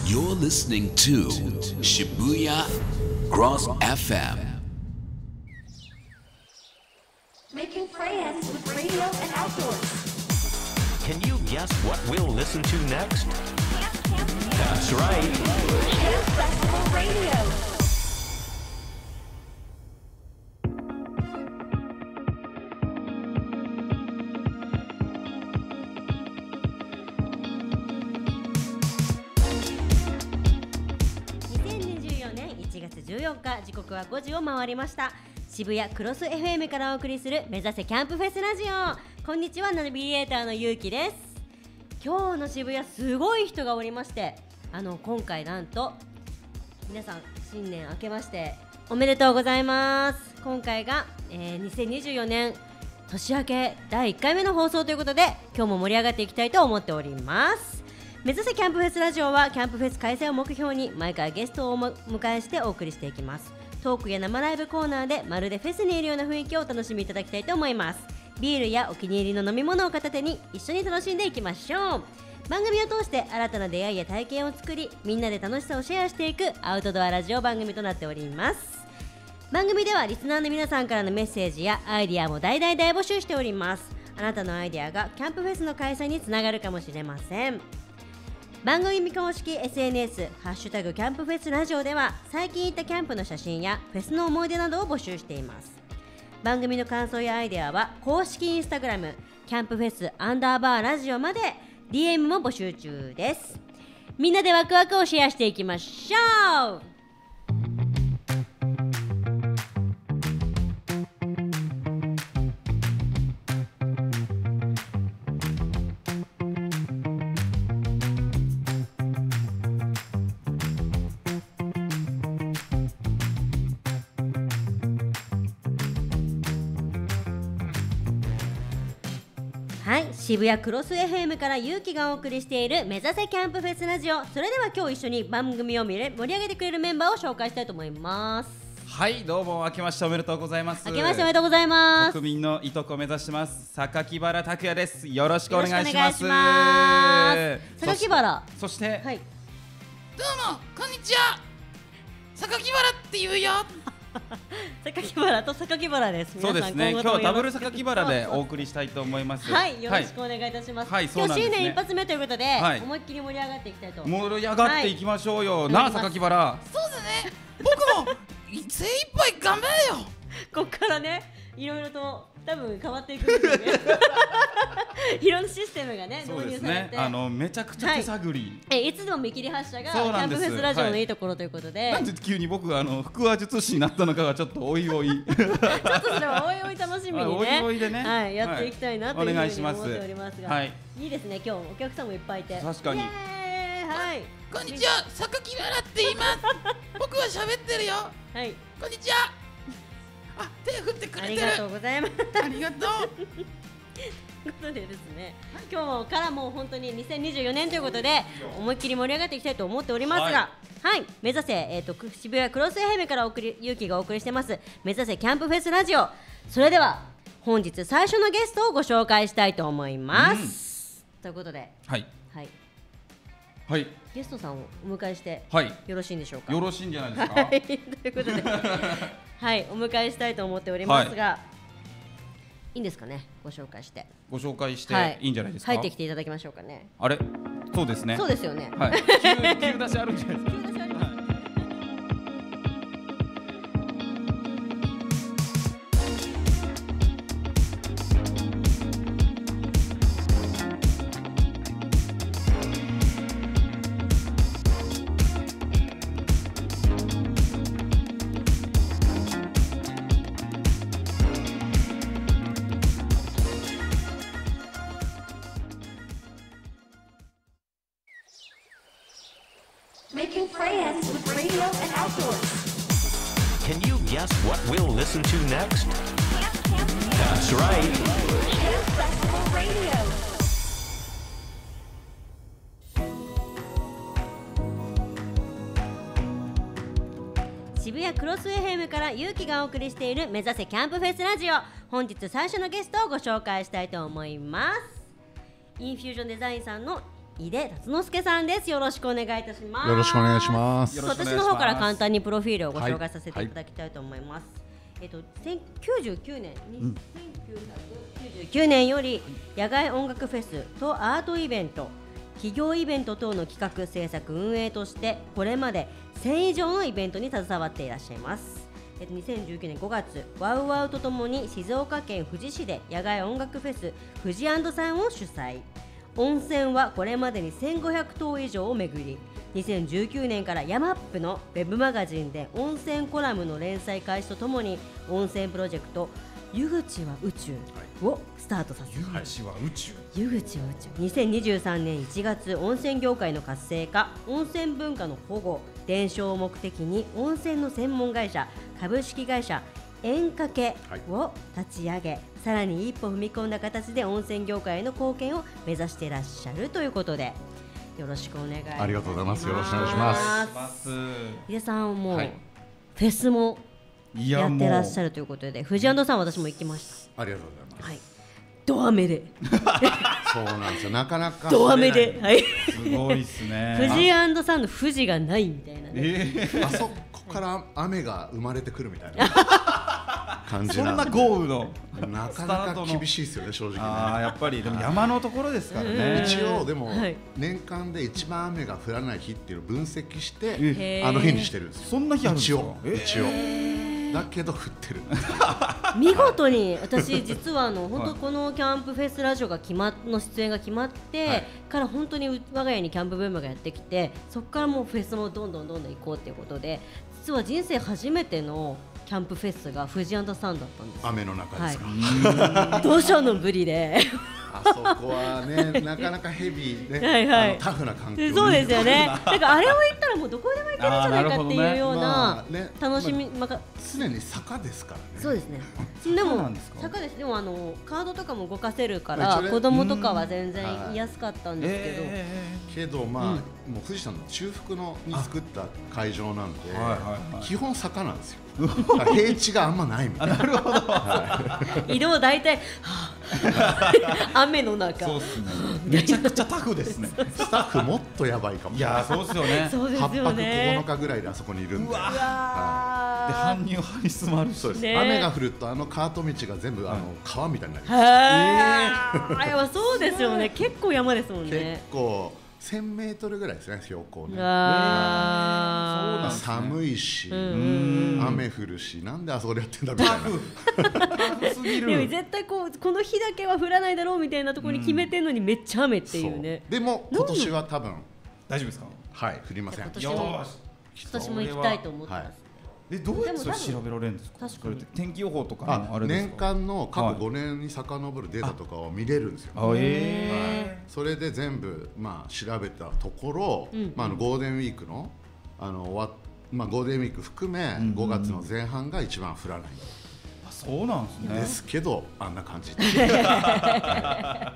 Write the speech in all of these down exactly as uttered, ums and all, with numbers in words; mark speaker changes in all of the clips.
Speaker 1: You're listening to Shibuya Cross エフエム.
Speaker 2: Making friends with radio and outdoors.
Speaker 3: Can you guess what we'll listen to next?
Speaker 2: Camp, camp, camp.
Speaker 3: That's right.
Speaker 2: Camp Festival Radio.
Speaker 4: じゅうよっか、時刻はごじを回りました。渋谷クロス エフエム からお送りする目指せキャンプフェスラジオ。こんにちは、ナビゲーターのゆうきです。今日の渋谷すごい人がおりまして、あの今回なんと皆さん新年明けましておめでとうございます。今回が、えー、にせんにじゅうよねん年明けだいいっかいめの放送ということで、今日も盛り上がっていきたいと思っております。目指せキャンプフェスラジオはキャンプフェス開催を目標に毎回ゲストをお迎えしてお送りしていきます。トークや生ライブコーナーでまるでフェスにいるような雰囲気をお楽しみいただきたいと思います。ビールやお気に入りの飲み物を片手に一緒に楽しんでいきましょう。番組を通して新たな出会いや体験を作り、みんなで楽しさをシェアしていくアウトドアラジオ番組となっております。番組ではリスナーの皆さんからのメッセージやアイディアも大々大募集しております。あなたのアイディアがキャンプフェスの開催につながるかもしれません。番組公式 エスエヌエス ハッシュタグキャンプフェスラジオでは最近行ったキャンプの写真やフェスの思い出などを募集しています。番組の感想やアイデアは公式インスタグラムキャンプフェスアンダーバーラジオまで ディーエム も募集中です。みんなでワクワクをシェアしていきましょう。はい、渋谷クロス エフエム からゆうきがお送りしている目指せキャンプフェスラジオ。それでは今日一緒に番組を盛り上げてくれるメンバーを紹介したいと思います。
Speaker 5: はい、どうも明けましておめでとうございます。
Speaker 4: 明けましておめでとうございます。
Speaker 5: 国民のいとこを目指します榊原拓也です。よろしくお願いします。
Speaker 4: 榊原、
Speaker 5: そして、
Speaker 4: はい、
Speaker 6: どうもこんにちは、榊原って言うよ。
Speaker 4: 榊原と榊原です。
Speaker 5: そうですね、今日はダブル榊原でお送りしたいと思います。
Speaker 4: はい、よろしくお願いいたします。
Speaker 5: はい、
Speaker 4: 今日新年一発目ということで、
Speaker 5: はい、
Speaker 4: 思いっきり盛り上がっていきたいと。
Speaker 5: 盛り上がっていきましょうよ、はい、なあ榊原。
Speaker 6: そうだね、僕も精一杯頑張れよ。
Speaker 4: こっからね、いろいろと多分変わっていくんですよね。いろんなシステムがね、導入されて、ね、
Speaker 5: あのめちゃくちゃ手探り、
Speaker 4: はい、えいつでも見切り発車がキャンプフェスラジオのいいところということで、はい、
Speaker 5: なんで急に僕があの腹話術師になったのかがちょっとおいおいちょっと
Speaker 4: それはおいおい楽しみにね、
Speaker 5: おいおいでね、
Speaker 4: はい、やっていきたいなというふうに思っておりますが、
Speaker 5: はい、
Speaker 4: いいですね、今日お客さんもいっぱいいて、
Speaker 5: 確かに、
Speaker 4: はい、
Speaker 6: こんにちは、榊原って言います。僕は喋ってるよ。
Speaker 4: はい、
Speaker 6: こんにちは。あ、手振ってくれてる。
Speaker 4: ありがとうございます。
Speaker 6: ありがとう。
Speaker 4: ということでですね、今日からもう本当ににせんにじゅうよねんということで思いっきり盛り上がっていきたいと思っておりますが、はい、はい、目指せ、えー、と渋谷クロス エフエム からお送り勇気がお送りしてます目指せキャンプフェスラジオ。それでは本日最初のゲストをご紹介したいと思います、うん、ということで、
Speaker 5: はい、
Speaker 4: はい
Speaker 5: はい、
Speaker 4: ゲストさんをお迎えして、
Speaker 5: はい、
Speaker 4: よろしいんでしょうか。
Speaker 5: よろしいんじゃないですか。
Speaker 4: はい、ということではい、お迎えしたいと思っておりますが、はい、いいんですかね、ご紹介して
Speaker 5: ご紹介していいんじゃないですか。
Speaker 4: 入ってきていただきましょうかね。
Speaker 5: あれ、そうですね、
Speaker 4: そうですよね、
Speaker 5: はい、急, 急出しあるんじゃないですか。急出しあります、はい。
Speaker 2: Making friends with radio and outdoors.
Speaker 3: Can you guess what we'll listen to next?
Speaker 2: Camp, camp, camp.
Speaker 3: That's right.
Speaker 2: Camp Festival Radio.
Speaker 4: 渋谷クロス エフエム からゆうきがお送りしている目指せキャンプフェスラジオ。本日最初のゲストをご紹介したいと思います。インフュージョンデザインさんの井出達之助さんです。よろしくお願いいたします。
Speaker 7: よろしくお願いします。
Speaker 5: よろしくお願いします。
Speaker 4: 私の方から簡単にプロフィールをご紹介させていただきたいと思います。はいはい、えっとせんきゅうじゅうきゅうねんに、うん、せんきゅうひゃくきゅうじゅうきゅうねんより野外音楽フェスとアートイベント、企業イベント等の企画制作運営としてこれまでせん以上のイベントに携わっていらっしゃいます。えっと、にせんじゅうきゅうねんごがつワウワウとともに静岡県富士市で野外音楽フェス富士&さんを主催。温泉はこれまでにせんごひゃくとう以上を巡り、にせんじゅうきゅうねんからヤマップのウェブマガジンで温泉コラムの連載開始とともに温泉プロジェクト湯口は宇宙をスタートさせる。
Speaker 5: 湯口は宇宙。
Speaker 4: 湯口は宇宙。にせんにじゅうさんねんいちがつ、温泉業界の活性化、温泉文化の保護、伝承を目的に温泉の専門会社株式会社円かけを立ち上げ、はい、さらに一歩踏み込んだ形で温泉業界への貢献を目指していらっしゃるということで、よろしくお願いします。
Speaker 7: ありがとうございます。よろしくお願いします。
Speaker 4: 井出さんも、
Speaker 7: はい、
Speaker 4: フェスもやってらっしゃるということで、富士&さん私も行きました。
Speaker 7: ありがとうございます。はい、
Speaker 4: ド雨で
Speaker 7: そうなんですよ。なかなか
Speaker 4: ド雨で、はい、
Speaker 5: すごいですね。
Speaker 4: 富士&さんの富士がないみたいなね、
Speaker 7: えー、あそこから雨が生まれてくるみたいな感じなんで、
Speaker 5: そんな豪雨の
Speaker 7: なかなか厳しいですよね、正直ね。
Speaker 5: ああ、やっぱりでも山のところですからね。
Speaker 7: 一応でも、
Speaker 4: はい、
Speaker 7: 年間で一番雨が降らない日っていうのを分析してあの日にしてるんですよ。
Speaker 5: そんな日あるんですか？
Speaker 7: 一応一応だけど降ってる
Speaker 4: 見事に。私実はあの本当このキャンプフェスラジオが決まの出演が決まって、はい、から本当に我が家にキャンプブームがやってきて、そこからもうフェスもどんどんどんどん行こうっていうことで、実は人生初めてのキャンプフェスが富士&さんだったんです。
Speaker 7: 雨の中ですか？
Speaker 4: はい、土砂のぶりで
Speaker 7: あそこはね、なかなかヘビーね、はい、はい、あのタフな環境
Speaker 4: そうですよね。なんかあれを言ったらもうどこでも行けるんじゃないかっていうような楽しみ、まあ、
Speaker 7: 常に坂ですからね。
Speaker 4: そうですね。でも坂です。でもあのカードとかも動かせるから子供とかは全然居やすかったんですけど、え
Speaker 7: ー、けどまあ、うん、もう富士山の中腹のに作った会場なんで、はいはいはい、基本坂なんですよ。平地があんまないみたいな。
Speaker 5: なるほど。
Speaker 4: 移動大体、はあ、雨の中。
Speaker 5: そうですね。めちゃくちゃタフですね。
Speaker 7: スタッフもっとやばいかもしれない。
Speaker 5: いや、そうですよね。
Speaker 4: そうですよね。
Speaker 7: はっぱくここのかぐらいであそこにいるんで。うわ
Speaker 5: はい、で搬入搬出もあるし。
Speaker 7: そうです、ね。雨が降るとあのカート道が全部あの川みたいになります。
Speaker 4: へー。えー、そうですよね。結構山ですもんね。
Speaker 7: 結構。せんメートルぐらいですね、標高ね。
Speaker 4: あ
Speaker 7: ー、そうなんですね。寒いし、雨降るし、なんであそこでやってんだみたいな。
Speaker 4: タフすぎる。でも絶対こうこの日だけは降らないだろうみたいなところに決めてんのにめっちゃ雨っていうね。
Speaker 7: でも今年は多分
Speaker 5: 大丈夫ですか？
Speaker 7: はい、降りません。
Speaker 4: 今年も私も行きたいと思ってます。
Speaker 5: え、どうやって調べられるんですか？確かに天気予報とかもあるんですか？
Speaker 7: 年間の過去ごねんに遡るデータとかを見れるんですよ。
Speaker 5: あ、え
Speaker 7: ー、それで全部まあ調べたところ、うん、まああのゴールデンウィークのあの終わまあゴールデンウィーク含めごがつの前半が一番降らない。
Speaker 5: あ、そうなんですね。
Speaker 7: ですけどあんな感じ。
Speaker 5: はい、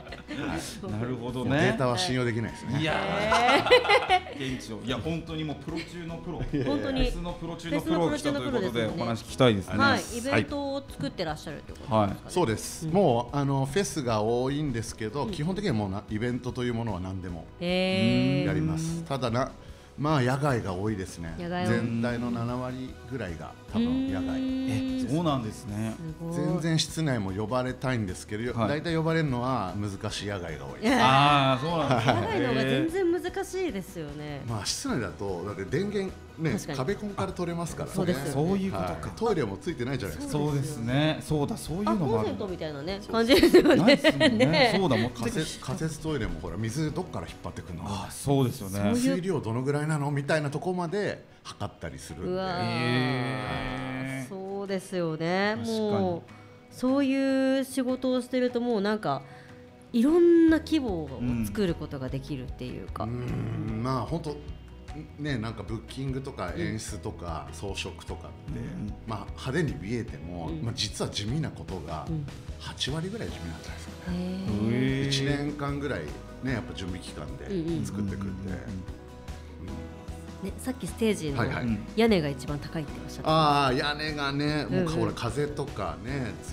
Speaker 5: なるほどね。
Speaker 7: データは信用できないですね。
Speaker 5: いやー、現地をいや本当にもうプロ中のプロ、
Speaker 4: 本当に
Speaker 5: フェスのプロ中のプロが来たということでお話聞きたいですね。
Speaker 4: はい、イベントを作ってらっしゃるということですかね。はい、
Speaker 7: そうです。もうあのフェスが多いんですけど、基本的にはもうなイベントというものは何でもやります。ただな。まあ野外が多いですね。全体のななわりぐらいが多分野外。
Speaker 5: え、そうなんですね。
Speaker 7: 全然室内も呼ばれたいんですけど、だいたい呼ばれるのは難しい野外が多いです。
Speaker 5: ああ、そうなんですね。
Speaker 4: 野外の方が全然難しいですよね。
Speaker 7: まあ室内だとだって電源ね、壁コンから取れますからね。
Speaker 4: そうですよね。
Speaker 5: そういうことか。
Speaker 7: トイレもついてないじゃないですか。
Speaker 5: そうですね。そうだ、そういうのもある。
Speaker 4: コンセントみたいなね感じですよね。
Speaker 5: そうだ、もう
Speaker 7: 仮設仮設トイレもほら水どっから引っ張ってくるの。
Speaker 5: あ、そうですよね。
Speaker 7: 水量どのぐらいなのみたいなところまで測ったりするんで。
Speaker 4: うわー、そうですよね。もうそういう仕事をしてるともうなんかいろんな規模を作ることができるっていうか。
Speaker 7: うん、まあ本当。ね、なんかブッキングとか演出とか装飾とかって、うん、まあ派手に見えても、うん、まあ実は地味なことがはちわりぐらい地味なんじゃないですかね。いちねんかんぐらいね、やっぱ準備期間で作ってくんで。
Speaker 4: ね、さっきステージの屋根が一番高いっておっしゃって
Speaker 7: ああ、屋根がね、もうこれ風とかね、強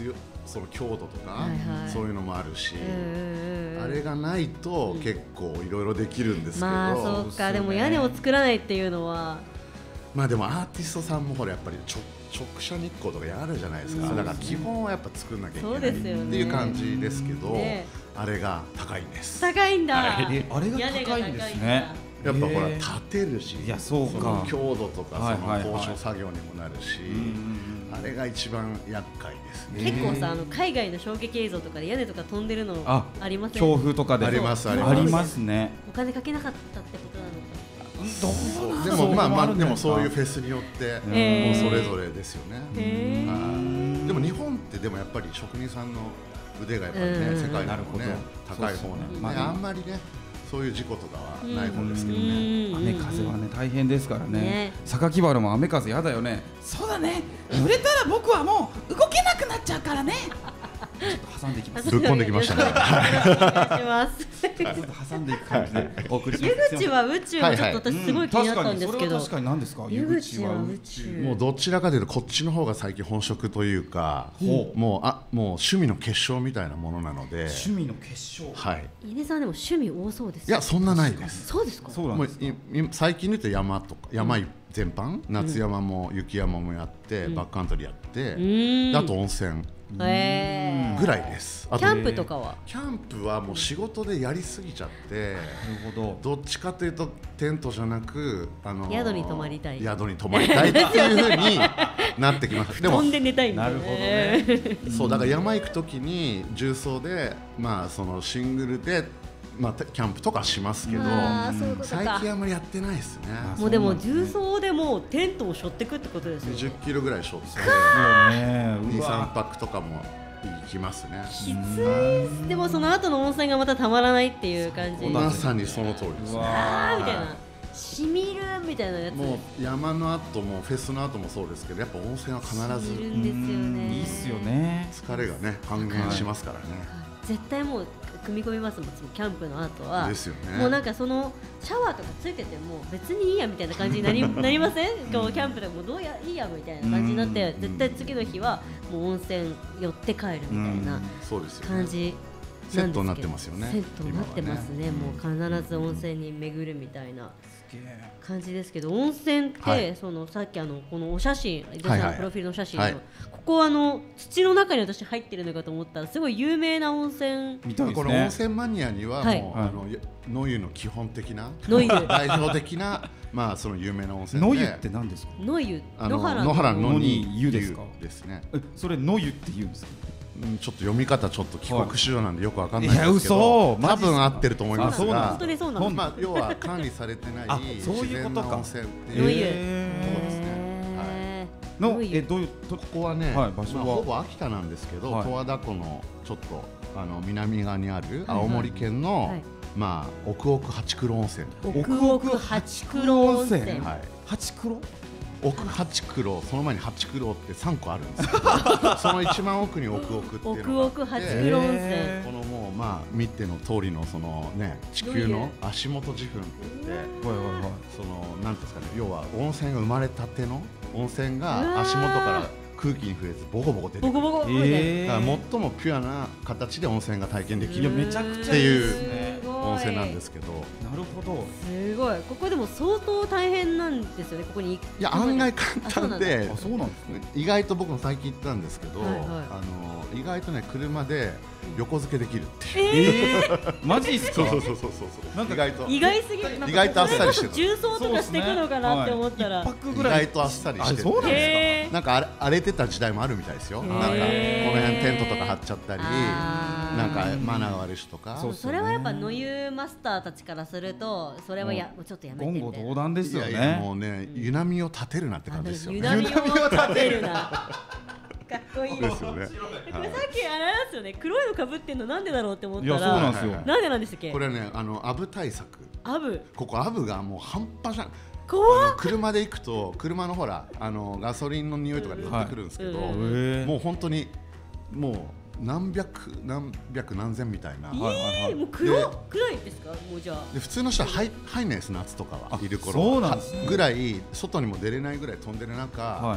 Speaker 7: その強度とか、
Speaker 4: はいはい
Speaker 7: そういうのもあるし、
Speaker 4: うんうんうん
Speaker 7: あれがないと結構いろいろできるんですけど、
Speaker 4: まあそうか、でも屋根を作らないっていうのは
Speaker 7: まあでもアーティストさんもほらやっぱりちょ直射日光とかやるじゃないですか、だから基本はやっぱ作んなきゃいけないって
Speaker 4: そうですよね
Speaker 7: いう感じですけど、
Speaker 4: ね
Speaker 7: あれが高いんです。
Speaker 4: 高いんだ、
Speaker 5: えあれが
Speaker 4: 屋根
Speaker 5: 高いんですね。
Speaker 7: やっぱほら
Speaker 5: へー
Speaker 7: 立てるし、
Speaker 5: いやそうか
Speaker 7: の強度とかそ
Speaker 5: はいはいはい
Speaker 7: の交渉作業にもなるし、あれが一番厄介ですね。
Speaker 4: 結構さ、あの海外の衝撃映像とかで屋根とか飛んでるの
Speaker 5: あ
Speaker 4: ありません？
Speaker 5: 強風とかで
Speaker 7: あります
Speaker 5: あ
Speaker 7: あります
Speaker 5: りますね。
Speaker 4: お金かけなかったってことなのか。
Speaker 5: どうなん
Speaker 7: でもまあまあ
Speaker 5: そう
Speaker 7: でもそういう
Speaker 5: フ
Speaker 7: フェスによって
Speaker 4: へー
Speaker 7: もうそれぞれですよね。
Speaker 4: へー
Speaker 7: はいでも日本ってでもやっぱり職人さんの腕がやっぱりね、
Speaker 4: うん
Speaker 7: 世界で
Speaker 5: なるほど
Speaker 7: もね高い方なんで、ね
Speaker 5: そうですねまあ
Speaker 7: あんまりねそういう事故とかはない方ですけど
Speaker 4: う
Speaker 7: ね。
Speaker 4: ん
Speaker 5: 雨風はね大変ですからね
Speaker 4: ね。
Speaker 5: 榊原も雨風やだよね。
Speaker 6: そうだね、濡れたら僕はもう動けなくなっちゃうからね。
Speaker 5: 挟んでいきます。
Speaker 7: ぶっ込んできましたね
Speaker 4: よろしくお願いします。
Speaker 5: ちょっと挟んでいく感じでお送りします。
Speaker 4: 湯口は宇宙はちょっと私すごい気になったんですけど、
Speaker 5: うん確かにそれは確かに何ですか。
Speaker 4: 湯口は宇宙
Speaker 7: もうどちらかというとこっちの方が最近本職というか、
Speaker 5: ほう
Speaker 7: もうあもう趣味の結晶みたいなものなので、
Speaker 5: 趣味の結晶。
Speaker 7: はい。
Speaker 4: 稲さんでも趣味多そうです
Speaker 7: いやそんなないです。
Speaker 4: そうですか。
Speaker 5: そうなん
Speaker 7: もう
Speaker 5: ですか。
Speaker 7: いい最近で言うと山とか山全般、夏山も雪山もやって、バックカントリーやって、
Speaker 4: ん
Speaker 7: であと温泉
Speaker 4: へー
Speaker 7: ぐらいです。あと
Speaker 4: キャンプとかは
Speaker 7: キャンプはもう仕事でやりすぎちゃって、
Speaker 5: なるほど。
Speaker 7: どっちかというとテントじゃなく、あのー
Speaker 4: 宿に泊まりたい
Speaker 7: 宿に泊まりたいっていう風になってきました。でも
Speaker 4: 飛んで寝たいんだよ
Speaker 5: なるほどね。
Speaker 7: そうだから山行くときに重曹でまあそのシングルでまあキャンプとかしますけど、
Speaker 4: あーそういうこと
Speaker 7: 最
Speaker 4: か
Speaker 7: 近あんまりやってないですね。
Speaker 4: もうでも重曹でもうテントを背負ってくってことですよ
Speaker 7: にじゅっキロぐらいショートで
Speaker 5: ねう
Speaker 7: に、さん
Speaker 5: わ
Speaker 7: ぱくとかも行きますね。
Speaker 4: きついでもその後の温泉がまたたまらないっていう感じ。
Speaker 7: まさにその通りですね。
Speaker 5: うわ
Speaker 4: あーみたいな、しみるみたいなやつ
Speaker 7: もう山の後もフェスの後もそうですけど、やっぱ温泉は必ず
Speaker 4: しみるんですよね。
Speaker 5: いいっすよね。
Speaker 7: 疲れがね半減しますからね。
Speaker 4: 絶対もう組み込みますもん、キャンプの後は。
Speaker 7: ですよね。
Speaker 4: もうなんかそのシャワーとかついてても別にいいやみたいな感じになりなりません？こうキャンプでもどうやいいやみたいな感じになって、絶対次の日はもう温泉寄って帰るみたいな
Speaker 7: そうですよね。
Speaker 4: 感じ
Speaker 7: セットになっ
Speaker 4: なんですけど
Speaker 7: てますよね。
Speaker 4: セットになってますね。もう必ず温泉に巡るみたいな感じですけど、温泉って、
Speaker 7: はい
Speaker 4: そのさっきあのこのお写真、伊藤
Speaker 7: はいはい
Speaker 4: さんのプロフィールの写真の、
Speaker 7: はい
Speaker 4: ここはあの土の中に私入ってるのかと思ったらすごい有名な温泉。
Speaker 5: みたいです
Speaker 7: この温
Speaker 5: ね。
Speaker 7: 泉マニアには
Speaker 4: はい
Speaker 7: もう、あの野湯の基本的な
Speaker 4: 野湯
Speaker 7: 代表的なまあその有名な温泉で、
Speaker 5: 野湯って何ですか。
Speaker 4: 野湯、
Speaker 7: あの
Speaker 4: 野原
Speaker 7: 野原の
Speaker 5: 野
Speaker 7: に
Speaker 5: に湯ですか
Speaker 7: ですね。
Speaker 5: えそれ野湯って言うんですか。
Speaker 7: うんちょっと読み方ちょっと帰国子女なんでよくわかんない
Speaker 5: いや
Speaker 7: んですけど、
Speaker 5: 嘘マ
Speaker 7: 多
Speaker 5: ジっすか
Speaker 7: 分合ってると思いますが
Speaker 5: あそうなん
Speaker 4: 本当にそうなんですか。
Speaker 7: まあ要は管理されてない
Speaker 5: あそう
Speaker 7: 自
Speaker 5: いうことか
Speaker 7: 然な温泉って
Speaker 4: 野湯。
Speaker 7: いう。
Speaker 4: へー
Speaker 5: の
Speaker 4: 野湯
Speaker 5: えどういうと
Speaker 7: ここはね、
Speaker 5: はい場所は
Speaker 7: まあほぼ秋田なんですけど、
Speaker 5: はい
Speaker 7: 十和田湖のちょっとあの南側にある青森県の、
Speaker 4: はい
Speaker 7: まあ奥奥八黒温泉。
Speaker 4: 奥奥八黒温泉。
Speaker 5: 奥奥
Speaker 7: はい。
Speaker 5: 八黒。
Speaker 7: 奥八黒、その前に八黒って三個あるんですけどその一番奥に奥奥っていうの
Speaker 4: 奥
Speaker 7: があって、
Speaker 4: 奥八黒温泉。
Speaker 5: へ
Speaker 7: このもうまあ見ての通りのそのね地球の足元自噴って言って、
Speaker 5: はいはいはい。
Speaker 7: そのなんていうんですかね、要は温泉が生まれたての温泉が足元から空気に触れずボコボコ出てくる。
Speaker 4: ボコボコみたいな。
Speaker 5: え
Speaker 7: だから最もピュアな形で温泉が体験でき
Speaker 5: いや
Speaker 7: る
Speaker 5: めちゃくちゃ
Speaker 7: っていう
Speaker 5: ですね。
Speaker 7: 温泉なんですけど、
Speaker 5: なるほど。
Speaker 4: すごい。ここでも相当大変なんですよね。ここに行く。
Speaker 7: いや案外簡単で
Speaker 5: あそうなんですね。
Speaker 7: 意外と僕も最近行ったんですけど、
Speaker 4: はいはい
Speaker 7: あの意外とね車で横付けできるっていう。
Speaker 5: えー、マジっすか。
Speaker 7: そうそうそうそうそう。
Speaker 5: なんか
Speaker 7: 意外と
Speaker 4: 意外すぎる。
Speaker 7: 意外とあっさりしてる
Speaker 4: それこそ重曹とかしていくのかなって思ったら。
Speaker 5: 一泊
Speaker 7: 意
Speaker 5: ぐらい。
Speaker 7: 外とあっさりしてる。
Speaker 5: あそうなんです
Speaker 4: へー
Speaker 7: なんか荒れ荒れてた時代もあるみたいですよ。なんかこの辺テントとか張っちゃったり、
Speaker 4: あー
Speaker 7: なんかマナーが悪い人とか。
Speaker 5: そう
Speaker 4: それはやっぱ野湯マスターたちからするとそれはやちょっとやめて
Speaker 5: 言語
Speaker 4: みたいな。
Speaker 5: 道断ですよ
Speaker 7: いやいやも
Speaker 5: ね。
Speaker 7: うね、湯波を立てるなって感じですよね。
Speaker 4: 湯波を立てるな。かっこいい。
Speaker 7: ですよね。
Speaker 4: これさっきあれなんですよね。黒いのかぶってんのなんでだろうって思っ
Speaker 5: いや
Speaker 4: たら。
Speaker 5: そうなんですよ。
Speaker 4: なんでなんでしたっけ
Speaker 7: こ。れはね、あのアブ対策。
Speaker 4: アブ。
Speaker 7: ここアブがもう半端じゃん。
Speaker 4: 怖っ。
Speaker 7: あの車で行くと車のほらあのガソリンの匂いとかで寄ってくるんですけど、
Speaker 4: うん
Speaker 5: うんへー
Speaker 7: もう本当にもう何百何百何千みたいな。
Speaker 5: はいはいはい。
Speaker 4: もう黒黒いですか。もうじゃあ。
Speaker 7: で普通の人は入入んないです、夏とかは
Speaker 5: あ
Speaker 7: いる頃
Speaker 5: そうなんですね
Speaker 7: はぐらい外にも出れないぐらい飛んでる中、
Speaker 5: はい。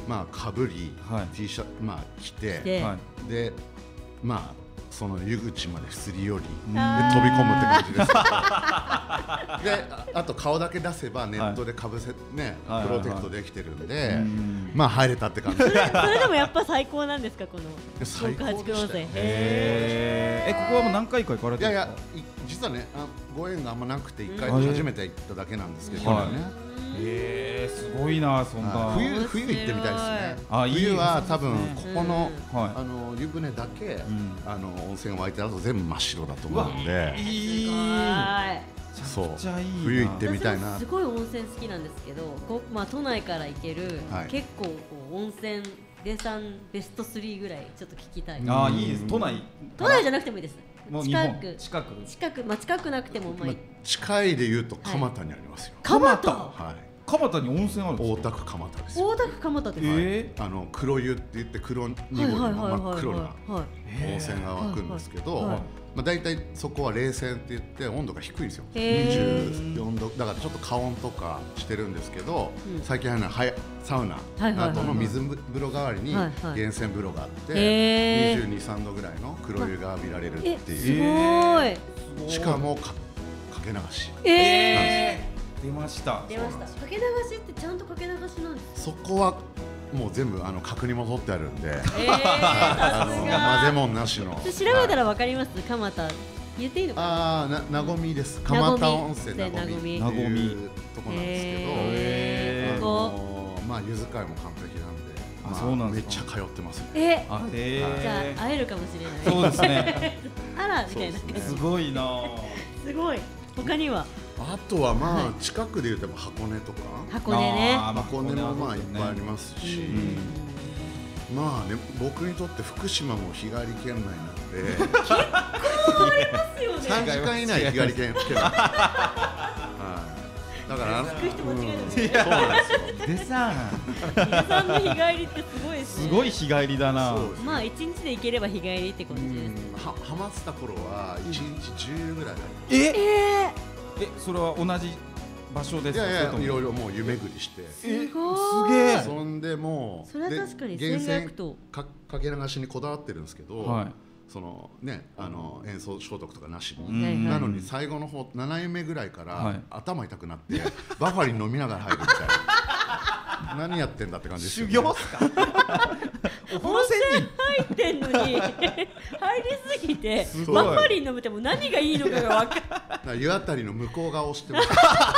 Speaker 7: まあかぶり、
Speaker 5: はい
Speaker 7: T シャツまあ着て
Speaker 4: で
Speaker 5: はい
Speaker 7: でまあその湯口まですり寄りで
Speaker 4: あー
Speaker 7: 飛び込むって感じですでああと顔だけ出せばネットでかぶせ、ね
Speaker 5: はい
Speaker 7: プロテクトできてるんで、
Speaker 5: うん
Speaker 7: まあ入れたって感じで
Speaker 4: それでもやっぱ最高なんですか、この
Speaker 7: 最高でしたよ
Speaker 4: 六八九温泉。へ
Speaker 5: えー、えここはもう何回か行かれて
Speaker 7: いやい
Speaker 5: るんですか？
Speaker 7: やい実はねあご縁があんまなくていっかい
Speaker 5: うん
Speaker 7: 初めて行っただけなんですけど、
Speaker 5: はい
Speaker 7: 去年ね
Speaker 5: えー、すごいなそんな。
Speaker 7: はい冬冬行ってみたいですね
Speaker 5: あいい
Speaker 7: 冬は多分
Speaker 5: そうですね
Speaker 7: ここの、
Speaker 5: はい
Speaker 7: あの湯船だけ、
Speaker 5: ん
Speaker 7: あの温泉が湧いてあると全部真っ白だと思うんで
Speaker 5: いい
Speaker 4: はい。
Speaker 7: そう
Speaker 5: めちゃくちゃいいな
Speaker 7: 冬行ってみたいな
Speaker 4: 私もすごい温泉好きなんですけど、こうまあ都内から行ける、
Speaker 7: はい
Speaker 4: 結構こう温泉デサンベストスリーぐらいちょっと聞きたい。
Speaker 5: あーいいです都内
Speaker 4: 都内じゃなくてもいいです。
Speaker 5: もう日本
Speaker 4: 近く
Speaker 5: 近く
Speaker 4: 近くまあ近くなくてもまあ、
Speaker 7: まあ近いで言うと蒲田にありますよ、
Speaker 4: 蒲田。
Speaker 7: はい
Speaker 5: 蒲田に温泉あるんですか？
Speaker 7: 大田区蒲田ですよ
Speaker 4: 大田区蒲田です。
Speaker 5: え
Speaker 7: あの黒湯って言って黒濁りの
Speaker 4: はいはいはいはい
Speaker 7: 真っ黒な
Speaker 4: はい。
Speaker 7: 温泉が湧くんですけど、
Speaker 4: はいはい
Speaker 7: まあ、大体そこは冷泉って言って温度が低いんですよ
Speaker 4: へー
Speaker 7: にじゅうよんどだからちょっと加温とかしてるんですけど、
Speaker 4: うん
Speaker 7: 最近はねはやサウナ
Speaker 4: はいはいはいはい
Speaker 7: などの水風呂代わりに
Speaker 4: はいはい
Speaker 7: 源泉風呂があって
Speaker 4: へー
Speaker 7: にじゅうに、さんどぐらいの黒湯が浴びられる
Speaker 4: え
Speaker 7: って
Speaker 4: す
Speaker 7: いう
Speaker 4: ごい。
Speaker 7: しかもかかけ流し
Speaker 4: えー、
Speaker 5: えー出ました
Speaker 4: 出ました。かけ流しってちゃんとかけ流しなんですか。
Speaker 7: そこはもう全部あの角煮も取ってあるんで
Speaker 4: えー、
Speaker 7: あの
Speaker 4: さすが。
Speaker 7: 混ぜもんなしの
Speaker 4: それ調べたらわかります。蒲田言っていいのかな。
Speaker 7: ああななごみです
Speaker 4: なごみ
Speaker 7: 蒲田温泉なごみって
Speaker 5: なごみ
Speaker 7: いうとこなんですけど
Speaker 4: へー
Speaker 7: あのーまあ湯使いも完璧なんで
Speaker 5: あ
Speaker 7: ま
Speaker 5: そうなんですか
Speaker 7: めっちゃ通ってますね
Speaker 4: え、
Speaker 5: あえ
Speaker 4: じゃ
Speaker 5: ー
Speaker 4: あ会えるかもしれない。
Speaker 5: そうですね
Speaker 4: あらみたいな。
Speaker 7: そうです
Speaker 5: すごいな
Speaker 4: すごい。他には
Speaker 7: あとはま
Speaker 4: は
Speaker 7: あ近くで言うと箱根とか
Speaker 4: 箱根ね。
Speaker 5: あーまあ
Speaker 7: 箱根もまあいっぱいあり
Speaker 5: す
Speaker 7: ますし
Speaker 4: うん
Speaker 7: まあね僕にとって福島も日帰り圏内なので
Speaker 4: ですよね。
Speaker 7: さんじかん以内日帰り圏圏内はいだからあの
Speaker 4: 聞く人間違えてる。
Speaker 7: そうなんですよ
Speaker 5: でさ
Speaker 4: 皆さんの日帰りってすごいですね。
Speaker 5: すごい日帰りだな
Speaker 7: そうですね
Speaker 4: まあ一日で行ければ日帰りって感じですね。
Speaker 7: はハマってた頃はいちにちじゅうぐらい
Speaker 5: え
Speaker 4: え
Speaker 5: えそれは同じ場所ですか？
Speaker 7: いやいや
Speaker 5: それとも
Speaker 7: いろいろもう夢ぐりして
Speaker 5: え
Speaker 4: すごい
Speaker 5: すげえ
Speaker 7: そんでもう
Speaker 4: それは
Speaker 7: で
Speaker 4: 確かに
Speaker 7: 源泉
Speaker 4: 戦略と
Speaker 7: かかけ流しにこだわってるんですけど、
Speaker 5: はい
Speaker 7: そのねあの塩素消毒とかなしに、
Speaker 5: うん
Speaker 4: はいはい
Speaker 7: なのに最後の方なな湯目ぐらいから、
Speaker 5: はい
Speaker 7: 頭痛くなってバファリン飲みながら入るみたいな何やってんだって感じですよね、
Speaker 5: 修行っすか？お風呂仙人
Speaker 4: 入ってんのに入りすぎて
Speaker 5: すごい
Speaker 4: バファリン飲めても何がいいのかが分かん
Speaker 7: だから湯あたりの向こう側をしてます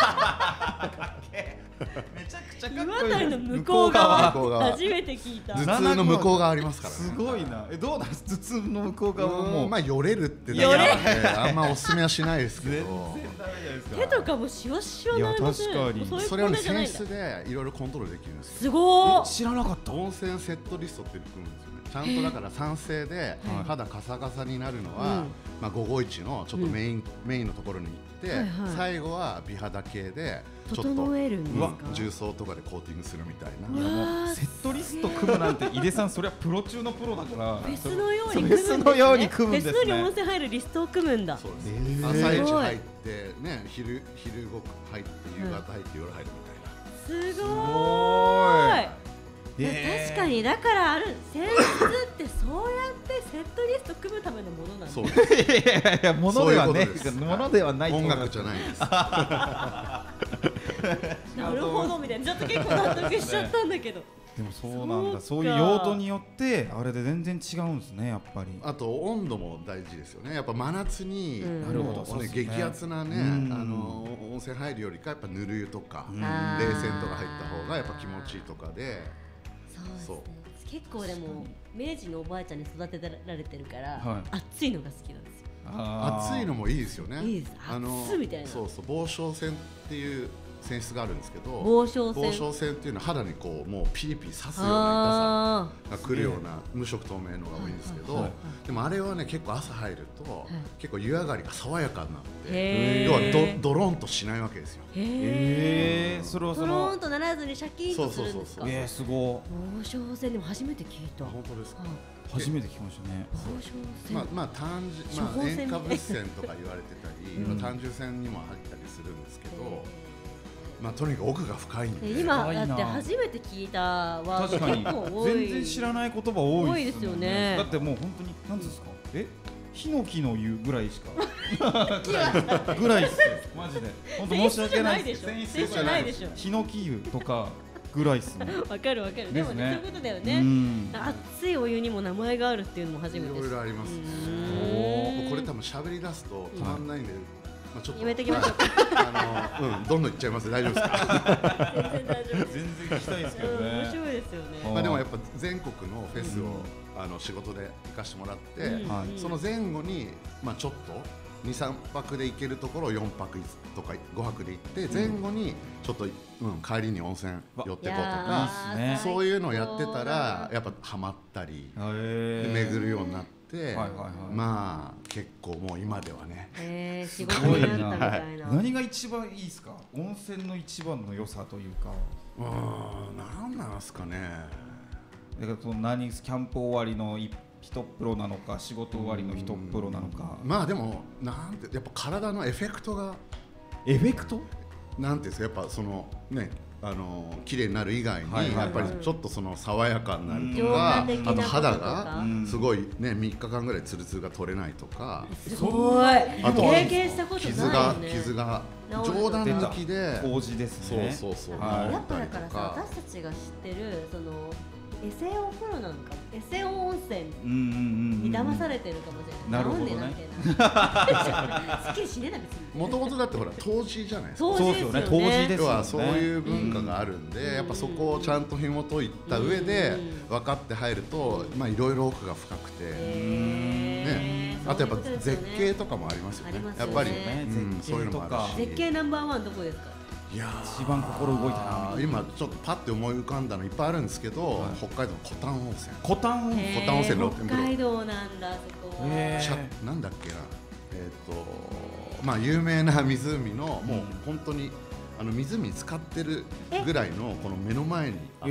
Speaker 5: めちゃくちゃ
Speaker 4: ない。岩谷の向こう側
Speaker 7: 向こう側
Speaker 4: 初めて聞いた。
Speaker 7: 頭痛の向こう側ありますからね
Speaker 5: すごいなえどうなんです頭痛の向こう側はもう
Speaker 7: うんまあよれるって
Speaker 5: よれ
Speaker 7: だけなんであんまおすすめはしないですけど
Speaker 5: 全然ダメじゃないですか
Speaker 4: 手とかもシワシワになりますね。
Speaker 5: いや確かに
Speaker 4: そういう
Speaker 7: それをね
Speaker 4: こじゃないんだ
Speaker 7: センスでいろいろコントロールできるんですよ
Speaker 4: すごー。
Speaker 5: 知らなかった
Speaker 7: 温泉セットリストって組むんですよねちゃんとだから酸性で肌カサカサになるのは、
Speaker 4: うん
Speaker 7: まあ、午後一のちょっとメイン、メインのところに行って、
Speaker 4: はいはい
Speaker 7: 最後は美肌系でちょっと
Speaker 4: 整えるんですか。
Speaker 7: 重曹とかでコーティングするみたいな
Speaker 4: うわー
Speaker 5: セットリスト組むなんて井出さんそれはプロ中のプロだから
Speaker 4: フェスのように
Speaker 5: そう
Speaker 4: 組むんですね。
Speaker 5: フェスのように組むんですね
Speaker 4: フェスのように温泉入るリストを組むんだ。
Speaker 7: そうです、
Speaker 5: へー
Speaker 7: 朝一
Speaker 4: すごい
Speaker 7: 入ってね昼昼ごく入って夕方入って夜入るみたいな、
Speaker 4: すごーい。
Speaker 5: へー
Speaker 4: 確かにだからある泉質ってそうやってセットリスト組むためのものなんだ。
Speaker 7: そうです
Speaker 5: いやいやいやものではね
Speaker 7: そういうことです
Speaker 5: ものではない
Speaker 7: 音楽じゃないです
Speaker 4: なるほどみたいなちょっと結構納得しちゃったんだけど。
Speaker 5: でもそうなんだ
Speaker 4: そか
Speaker 5: そうういう用途によってあれで全然違うんですねやっぱり
Speaker 7: あと温度も大事ですよねやっぱ真夏に、
Speaker 4: うん
Speaker 7: もう
Speaker 5: なるほどそう
Speaker 7: ね
Speaker 5: ですね
Speaker 7: 激アツなね、
Speaker 5: うん
Speaker 7: あの温泉入るよりかやっぱぬる湯とか、
Speaker 5: うん
Speaker 4: あー
Speaker 7: 冷泉とか入った方がやっぱ気持ちいいとかで
Speaker 4: そうです
Speaker 7: そう
Speaker 4: ね。結構でも明治のおばあちゃんに育てられてるから、
Speaker 5: はい
Speaker 4: 熱いのが好きなんですよ。
Speaker 5: あー
Speaker 7: 暑いのもいいですよね
Speaker 4: いいです
Speaker 7: あの
Speaker 4: 熱みたいな
Speaker 7: そうそう防焼泉っていう泉質があるんですけど
Speaker 4: 防焼泉
Speaker 7: 防焼泉っていうのは肌にこうもうピリピリ刺すような
Speaker 4: あ
Speaker 7: 痛さが来るような無色透明のが多いんですけど、
Speaker 4: はいはい
Speaker 7: でもあれはね結構朝入ると、結構湯上がりが爽やかになって
Speaker 4: へー
Speaker 7: 要はどドロンとしないわけですよ
Speaker 4: ー。へ
Speaker 5: えーそれは
Speaker 4: そ
Speaker 5: その
Speaker 4: のーんとならずにシャキーンとするんですか。
Speaker 7: そうそうそうそう
Speaker 5: えーすご
Speaker 4: 防焼泉でも初めて聞いた。
Speaker 7: 本当ですか、
Speaker 4: はい
Speaker 5: 初めて聞きましたね
Speaker 4: 防焼泉。
Speaker 7: まあまあ単純ま
Speaker 4: 処方箋
Speaker 7: あ塩化物泉とか言われてたり、
Speaker 5: うん
Speaker 7: まあ単純泉にも入ったりするんですけど、 まあとにかく奥が深いんで。
Speaker 4: 今だって初めて聞いたワード
Speaker 5: 確かに
Speaker 4: 結構多い。
Speaker 5: 全然知らない言葉多いですもん
Speaker 4: 多いですよね
Speaker 5: だってもう本当に何ですかえヒノキの湯ぐらいしかぐらいっすよマジで本当申し訳ないです
Speaker 4: 泉質じゃないでしょ
Speaker 5: ヒノキ湯とかぐらいっすね
Speaker 4: わかるわかる。でもね、そういうことだよね。熱いお湯にも名前があるっていうのも初めて。
Speaker 7: いろいろあります。これ多分喋り出すと止まんないんで、まあちょっと
Speaker 4: やめてきましょう。
Speaker 7: あのうんどんどんいっちゃいます。大丈夫ですか？
Speaker 4: 全然大丈夫。
Speaker 5: 全然聞きたいですけどね。
Speaker 4: 面白いですよね。
Speaker 7: まあでもやっぱ全国のフェスをあの仕事で行かしてもらって、その前後にまあちょっと。に、さんぱくで行けるところをよんぱくとかごはくで行って前後にちょっと、うん、帰りに温泉寄ってこうとかそういうのをやってたらやっぱハマったりで巡るようになってまあ結構もう今ではね
Speaker 4: えー、仕事になったみたいな、はい、
Speaker 5: 何が一番いいですか温泉の一番の良さというか
Speaker 7: うーん何なんですかね
Speaker 5: だからその何キャンプ終わりの一一プロなのか仕事終わりの一プロなのか
Speaker 7: まあでもなんてやっぱ体のエフェクトが
Speaker 5: エフェクト
Speaker 7: なんていうんですかやっぱそのねあの綺麗になる以外にやっぱりちょっとその爽やかになるとかあと肌がすごいねみっかかんぐらいツルツルが取れないとか
Speaker 4: すごい
Speaker 7: あと
Speaker 4: 経験したことない
Speaker 7: 傷が傷が冗談抜きで
Speaker 5: 麹ですね
Speaker 7: そうそうそう
Speaker 4: やっぱだからさ私たちが知ってるそのエセオプロなんかエセオ温泉に騙されてるかもしれない。
Speaker 5: なるほどね。
Speaker 4: すっきりしねえな別に。
Speaker 7: もともとだってほら湯治じゃないですか。
Speaker 5: そうですよね。湯治ですよね。
Speaker 7: 要はそういう文化があるんで、やっぱそこをちゃんと紐解いた上で分かって入ると、まあいろいろ奥が深くて、ね。あとやっぱ絶景とかもありますよね。やっぱりそういうのもあるし。
Speaker 4: 絶景ナンバーワンどこですか？
Speaker 7: いや
Speaker 5: 一番心動いたな
Speaker 7: 今ちょっとパッて思い浮かんだのいっぱいあるんですけど、はい、北海道のコタン温泉
Speaker 5: コタン温泉
Speaker 7: コタン温泉露天風呂
Speaker 4: 北海道なんだそこは
Speaker 7: なんだっけなえっ、ー、とまあ有名な湖のもう本当にあの湖に使ってるぐらいのこの目の前にあって、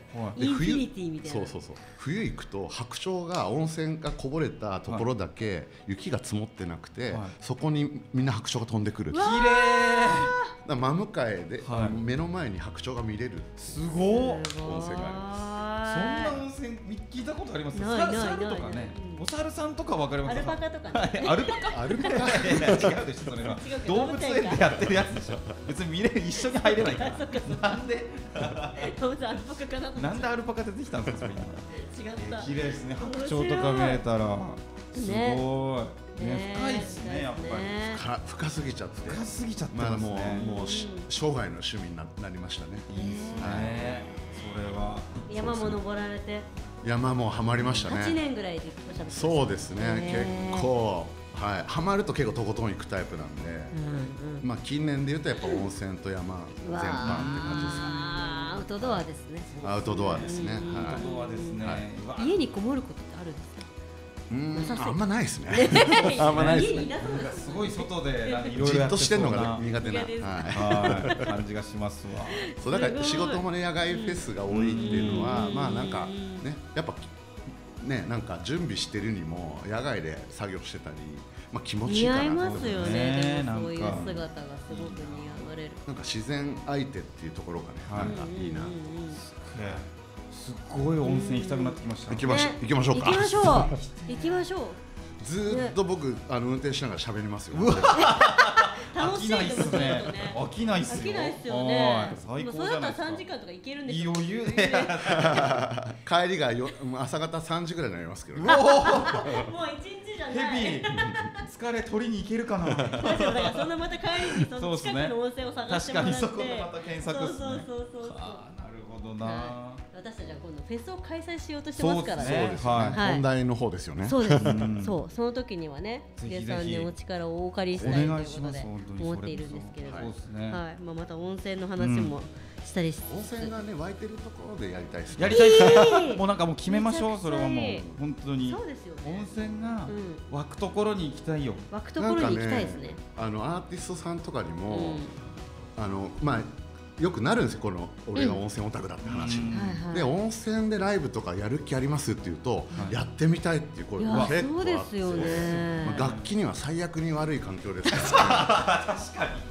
Speaker 4: で冬
Speaker 7: そうそうそう冬行くと白鳥が温泉がこぼれたところだけ雪が積もってなくて、はい、そこにみんな白鳥が飛んでくる。
Speaker 5: 綺麗。
Speaker 7: だ真向かいで、はい、目の前に白鳥が見れる。
Speaker 5: すごい。温
Speaker 7: 泉があります。
Speaker 5: そんな温泉聞いたことあります？猿とかね。お猿さんとかわかります？
Speaker 4: アルパカとかね。
Speaker 5: アルパカ？
Speaker 7: アルパカ？
Speaker 5: 違うでしょそれは。動物園でやってるやつでしょ。別に見れ一緒に入れないから。なんで？
Speaker 4: 動物アルパカかな。
Speaker 5: なんでアルパカ出てきたんですか今？
Speaker 4: 違った。
Speaker 5: 綺麗ですね。白鳥とか見えたらすごい。ね深いですねやっぱ
Speaker 7: り。深すぎちゃって。
Speaker 5: 深すぎちゃってますね。
Speaker 7: まあもうもう生涯の趣味になりましたね。
Speaker 5: いいですね。それは。
Speaker 4: 山も登られて。
Speaker 7: 山もハマりましたね。
Speaker 4: はちねんぐらいでおっしゃって。
Speaker 7: そうですね。結構はいハマると結構とことん行くタイプなんで、まあ近年で言うとやっぱ温泉と山全般って感じですね。
Speaker 4: アウトドアですね。
Speaker 7: アウトドアですね。
Speaker 5: アウトドアですね。
Speaker 4: 家にこもることってあるんですか？
Speaker 7: うんあんまないですね。あんまないですね。
Speaker 5: すごい外でいろいろ
Speaker 7: じっとしてんのが苦手な
Speaker 5: 感じがしますわ。
Speaker 7: そうだから仕事もね野外フェスが多いっていうのはまあなんかねやっぱねなんか準備してるにも野外で作業してたりまあ気持ちいいかな。
Speaker 4: 似合いますよね。でもそういう姿がすごく似合われる。
Speaker 7: なんか自然相手っていうところがねなんかいいな。
Speaker 5: すっごい温泉行きたくなってきました。
Speaker 7: 行きましょう。行きましょうか。
Speaker 4: 行きましょう。行きましょう。
Speaker 7: ずっと僕あの運転しながら喋りますよ。
Speaker 4: 楽しいですね。
Speaker 5: 飽きないっすよ。
Speaker 4: 飽きないっすよね。
Speaker 5: 最高じゃないですか。
Speaker 4: それだったら三時間とか行けるんですよ。
Speaker 5: 余裕で。
Speaker 7: 帰りがよ朝方三時ぐらいになりますけど。もう
Speaker 4: 一日じゃない。
Speaker 5: ヘビー。疲れ取りに行けるかな。
Speaker 4: だからそんなまた帰りにその近くの温泉を探してもらって。
Speaker 5: 確かにそこでまた検索する。
Speaker 4: そうそうそうそう。
Speaker 5: な
Speaker 4: 私たちは今度フェスを開催しようとしてますからね。
Speaker 7: そうですね。本題の方ですよね。
Speaker 4: そうです。そう、その時にはね、皆さんにお力をお借りしたいということで思っているんですけれども、はい、まあまた温泉の話もしたりして、
Speaker 7: 温泉がね湧いてるところでやりたいですね。
Speaker 5: やりたいですね。もうなんかもう決めましょう。それはもう本当に。
Speaker 4: そうですよね。
Speaker 5: 温泉が湧くところに行きたいよ。
Speaker 4: 湧くところに行きたいですね。
Speaker 7: あのアーティストさんとかにもあのまあ。よくなるんですよこの俺が温泉オタクだって話、うん、で温泉でライブとかやる気ありますって言うと、うん、やってみたいっていう声が結構あって、
Speaker 4: そうですよね、
Speaker 7: まあ、楽器には最悪に悪い環境ですから、ね、
Speaker 5: 確かに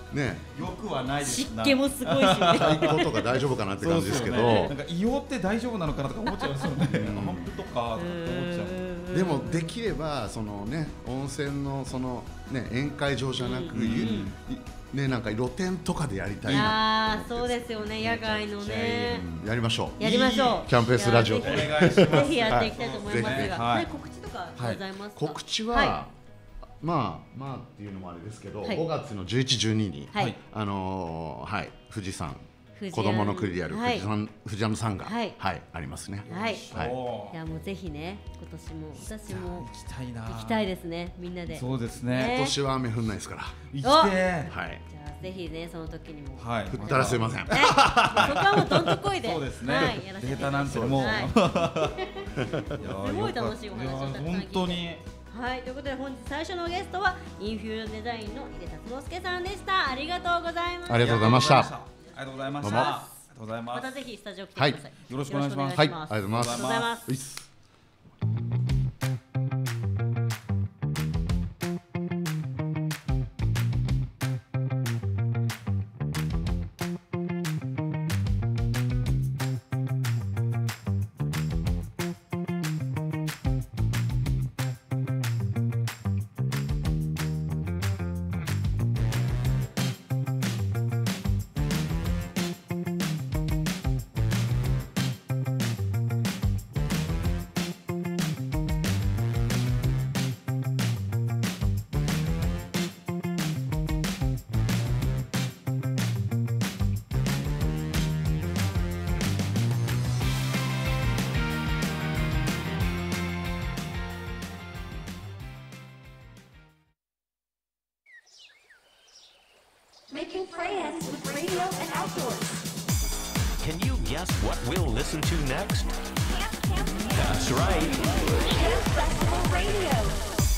Speaker 7: ね
Speaker 5: よくはないです
Speaker 4: 湿
Speaker 5: な。
Speaker 4: 気もすごいしね。
Speaker 7: 太鼓とか大丈夫かなって感じですけど、
Speaker 5: そうそうねなんか硫黄って大丈夫なのかなとか思っちゃいますよね。アンプとかとかって思っちゃう。
Speaker 7: でもできればそのね温泉のそのね宴会場じゃなく、ゆねなんか露店とかでやりた
Speaker 4: い
Speaker 7: いな
Speaker 4: やーそうですよね、野外のね。
Speaker 7: うんやりましょう。
Speaker 4: やりましょう。
Speaker 7: キャンプフェスラジオ
Speaker 4: いやぜひ
Speaker 5: お願いします
Speaker 4: ぜひやっていきたいと思いますが、
Speaker 5: ぜひはい
Speaker 4: はい告知とかございますか。
Speaker 7: 告知は、
Speaker 4: は
Speaker 7: まあまあっていうのもあれですけど、
Speaker 4: はい
Speaker 7: ごがつのじゅういち、じゅうにに、
Speaker 4: はい
Speaker 7: あのーはい富士山
Speaker 4: 富士
Speaker 7: 子供の国である
Speaker 4: はい
Speaker 7: 富士山、富士山さんが、
Speaker 4: は
Speaker 7: はいいありますね。
Speaker 4: はい。
Speaker 7: はい
Speaker 5: お
Speaker 4: いやもうぜひね、今年も私も
Speaker 5: 行きたいな。
Speaker 4: 行きたいですね、みんなで。
Speaker 5: そうです
Speaker 4: ね
Speaker 5: ね。
Speaker 7: 今年は雨降んないですから。
Speaker 5: 行きて
Speaker 7: はい。
Speaker 4: じゃあぜひねその時にも。
Speaker 5: ー。はい。
Speaker 7: 降ったらすいません。
Speaker 4: ね、そこはもうどんとこいで。
Speaker 5: そうですね。
Speaker 4: はい、やらせてい
Speaker 5: データ
Speaker 4: ただきます。
Speaker 5: なんてもう。
Speaker 4: はいすごい楽しいお話をたくさん聞いて
Speaker 5: 本当に。
Speaker 4: はい、ということで本日最初のゲストはインフュージョンデザインの井出達之助さんでした。ありがとうございました。
Speaker 7: ありがとうございました。
Speaker 5: ありがとうございました。
Speaker 7: どうも
Speaker 5: ありがとうございます。
Speaker 4: またぜひスタジオ来てください。
Speaker 5: はいよろしくお願いします
Speaker 7: はい、ありがとうございます。
Speaker 4: ありがとうございます
Speaker 7: ういっす
Speaker 2: Making friends with radio and outdoors.
Speaker 3: Can you guess what we'll listen to next?
Speaker 2: Camp, camp, camp.
Speaker 3: That's right.
Speaker 2: Camp Festival Radio.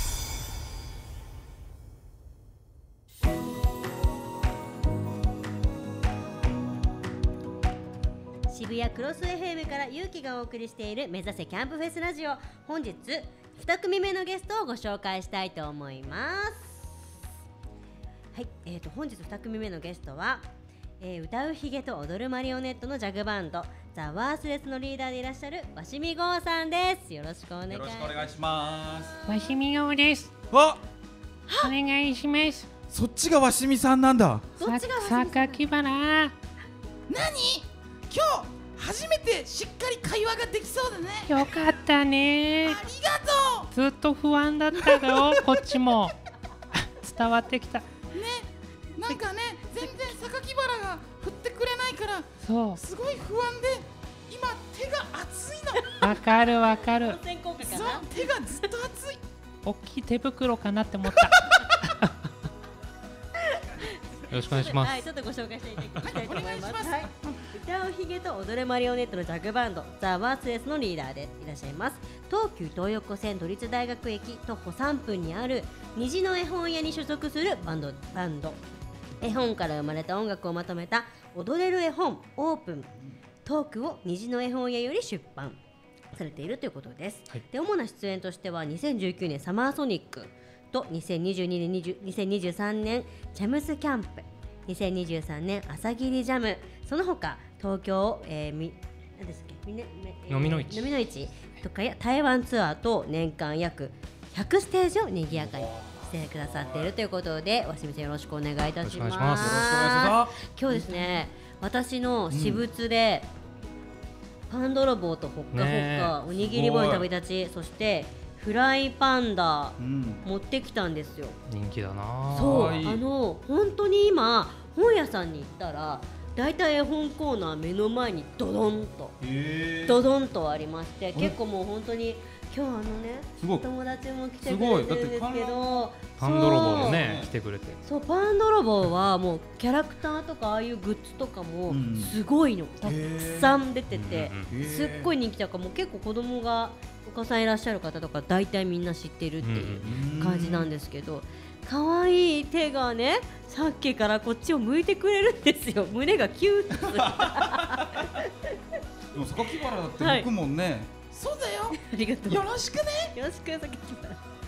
Speaker 4: 渋谷クロス エフエム から勇気がお送りしている目指せキャンプフェスラジオ、本日に組目のゲストをご紹介したいと思います。はい、えー、と本日に組目のゲストは、えー、歌うヒゲと踊るマリオネットのジャグバンドザ・ワースレスのリーダーでいらっしゃる鷲見剛さんです。よろしくお願いし
Speaker 5: よろ
Speaker 4: ます。
Speaker 5: しくお願いします。
Speaker 8: わしみがおです。
Speaker 5: わ、
Speaker 8: お願いします。
Speaker 5: そっちがわしみさんなんだ。
Speaker 4: どっちが
Speaker 8: さ榊原。
Speaker 6: 何？今日初めてしっかり会話ができそうだね。
Speaker 8: よかったね。
Speaker 6: ありがと
Speaker 8: ずっと不安だったよ、こっちも。伝わってきた。
Speaker 6: う。ね、なんかね、全然榊原が振ってくれないから
Speaker 8: そ
Speaker 6: すごい不安で今手が熱いの。
Speaker 8: う。わかるわかる。
Speaker 4: 温泉効果か
Speaker 6: そう
Speaker 4: な。
Speaker 6: 手がずっと熱い。
Speaker 8: 大きい手袋かなって思った。よろしくお願いします。
Speaker 4: はい、ちょっとご紹介していただきたいと思います。
Speaker 6: お願いします
Speaker 4: はい、歌うヒゲと踊るマリオネットのジャグバンドザ・ワースレスのリーダーでいらっしゃいます。東急東横線都立大学駅徒歩さんぷんにある虹の絵本屋に所属するバンドバンド絵本から生まれた音楽をまとめた踊れる絵本オープントークを虹の絵本屋より出版されているということです。
Speaker 8: はい
Speaker 4: で主な出演としてはにせんじゅうきゅうねんサマーソニックとにせんにじゅうにねんにせんにじゅうさんねんチャムスキャンプ、にせんにじゅうさんねん朝霧ジャム、その他東京、えー、み何ですっけみねめえー
Speaker 8: 飲みの市
Speaker 4: 飲みの市とかや台湾ツアーと年間約ひゃくステージを賑やかにしてくださっているということで、鷲見さんよろしくお願いいたします。
Speaker 8: よろしくお願いします
Speaker 5: よろしくお願いしま
Speaker 4: 今日ですね、私の私物で、パン泥棒とほっかほっか、
Speaker 8: ね
Speaker 4: おにぎり棒に旅立ち、そしてフライパンダ
Speaker 5: うん。
Speaker 4: 持ってきたんですよ。
Speaker 8: 人気だな。
Speaker 4: そう、
Speaker 5: 可愛い
Speaker 4: あの本当に今本屋さんに行ったらだいたい絵本コーナー目の前にドドンと
Speaker 5: へえ。
Speaker 4: ドドンとありまして、結構もう本当に今日あのね
Speaker 5: すごい
Speaker 4: 友達も来てく
Speaker 5: すごい
Speaker 4: れてるんですけ
Speaker 5: だって
Speaker 4: ど、
Speaker 8: パン泥棒も
Speaker 4: そう
Speaker 8: ね、来てくれて。
Speaker 4: そうパン泥棒はもうキャラクターとかああいうグッズとかも
Speaker 5: うん
Speaker 4: すごいの、たくさん出てて、
Speaker 8: うんうん
Speaker 4: すっごい人気だからもう結構子供がお子さんいらっしゃる方とか大体みんな知ってるっていう感じなんですけど、可愛い手がねさっきからこっちを向いてくれるんですよ。胸がキューッとするあ
Speaker 5: でも榊原だって僕もんね。
Speaker 6: そうだよ。
Speaker 4: りがとう
Speaker 6: よろしくね。
Speaker 4: よろしくさっきから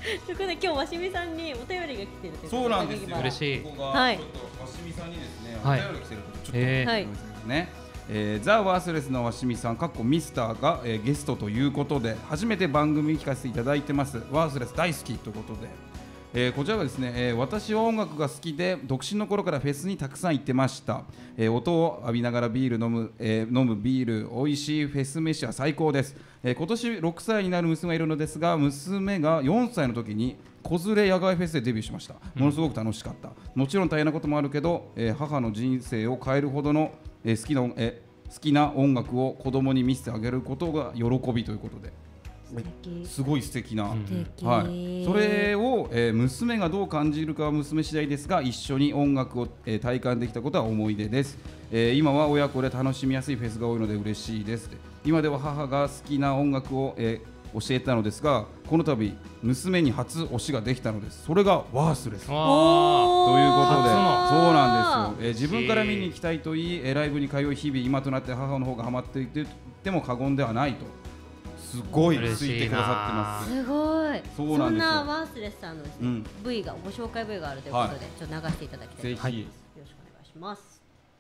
Speaker 4: ということで今日わしみさんにお便りが来てるということで、
Speaker 5: そうなんですよ。
Speaker 8: 嬉しい
Speaker 5: ここが
Speaker 4: はい
Speaker 5: ちょっとわしみさんにですね、
Speaker 8: はい
Speaker 5: お便り来てることちょっと
Speaker 8: えー
Speaker 4: はい
Speaker 5: ごめんなさいね。えーザ・ワースレスのわしみさん、かっこミスターが、えーゲストということで初めて番組聞かせていただいてます。ワースレス大好きということで、えーこちらがですね、えー私は音楽が好きで独身の頃からフェスにたくさん行ってました。えー音を浴びながらビール飲む、えー飲むビール、美味しいフェス飯は最高です。えー今年ろくさいになる娘がいるのですが、娘がよんさいの時に子連れ野外フェスでデビューしました。ものすごく楽しかった。もちろん大変なこともあるけど、えー母の人生を変えるほどの、えー好きな、えー好きな音楽を子供に見せてあげることが喜びということで、すごい素敵な、
Speaker 8: うん
Speaker 4: 素敵
Speaker 5: はい、それを、えー娘がどう感じるかは娘次第ですが、一緒に音楽を、えー体感できたことは思い出です。えー今は親子で楽しみやすいフェスが多いので嬉しいです。今では母が好きな音楽を、えー教えたのですが、この度娘に初推しができたのです。それがワースレスということで、
Speaker 8: わ
Speaker 5: そうなんですよ、えー自分から見に行きたいと言い、えーライブに通い日々、今となって母の方がハマっていて言っても過言ではないと、すごいついてくださってます。
Speaker 4: すごい。
Speaker 5: そうなんですよ
Speaker 4: そんなワースレスさんのですね、
Speaker 5: うん
Speaker 4: V がご紹介 V があるということで、
Speaker 5: はい
Speaker 4: ちょっと流していただきたい
Speaker 5: ぜひ、
Speaker 4: と思います。よろしくお願いします。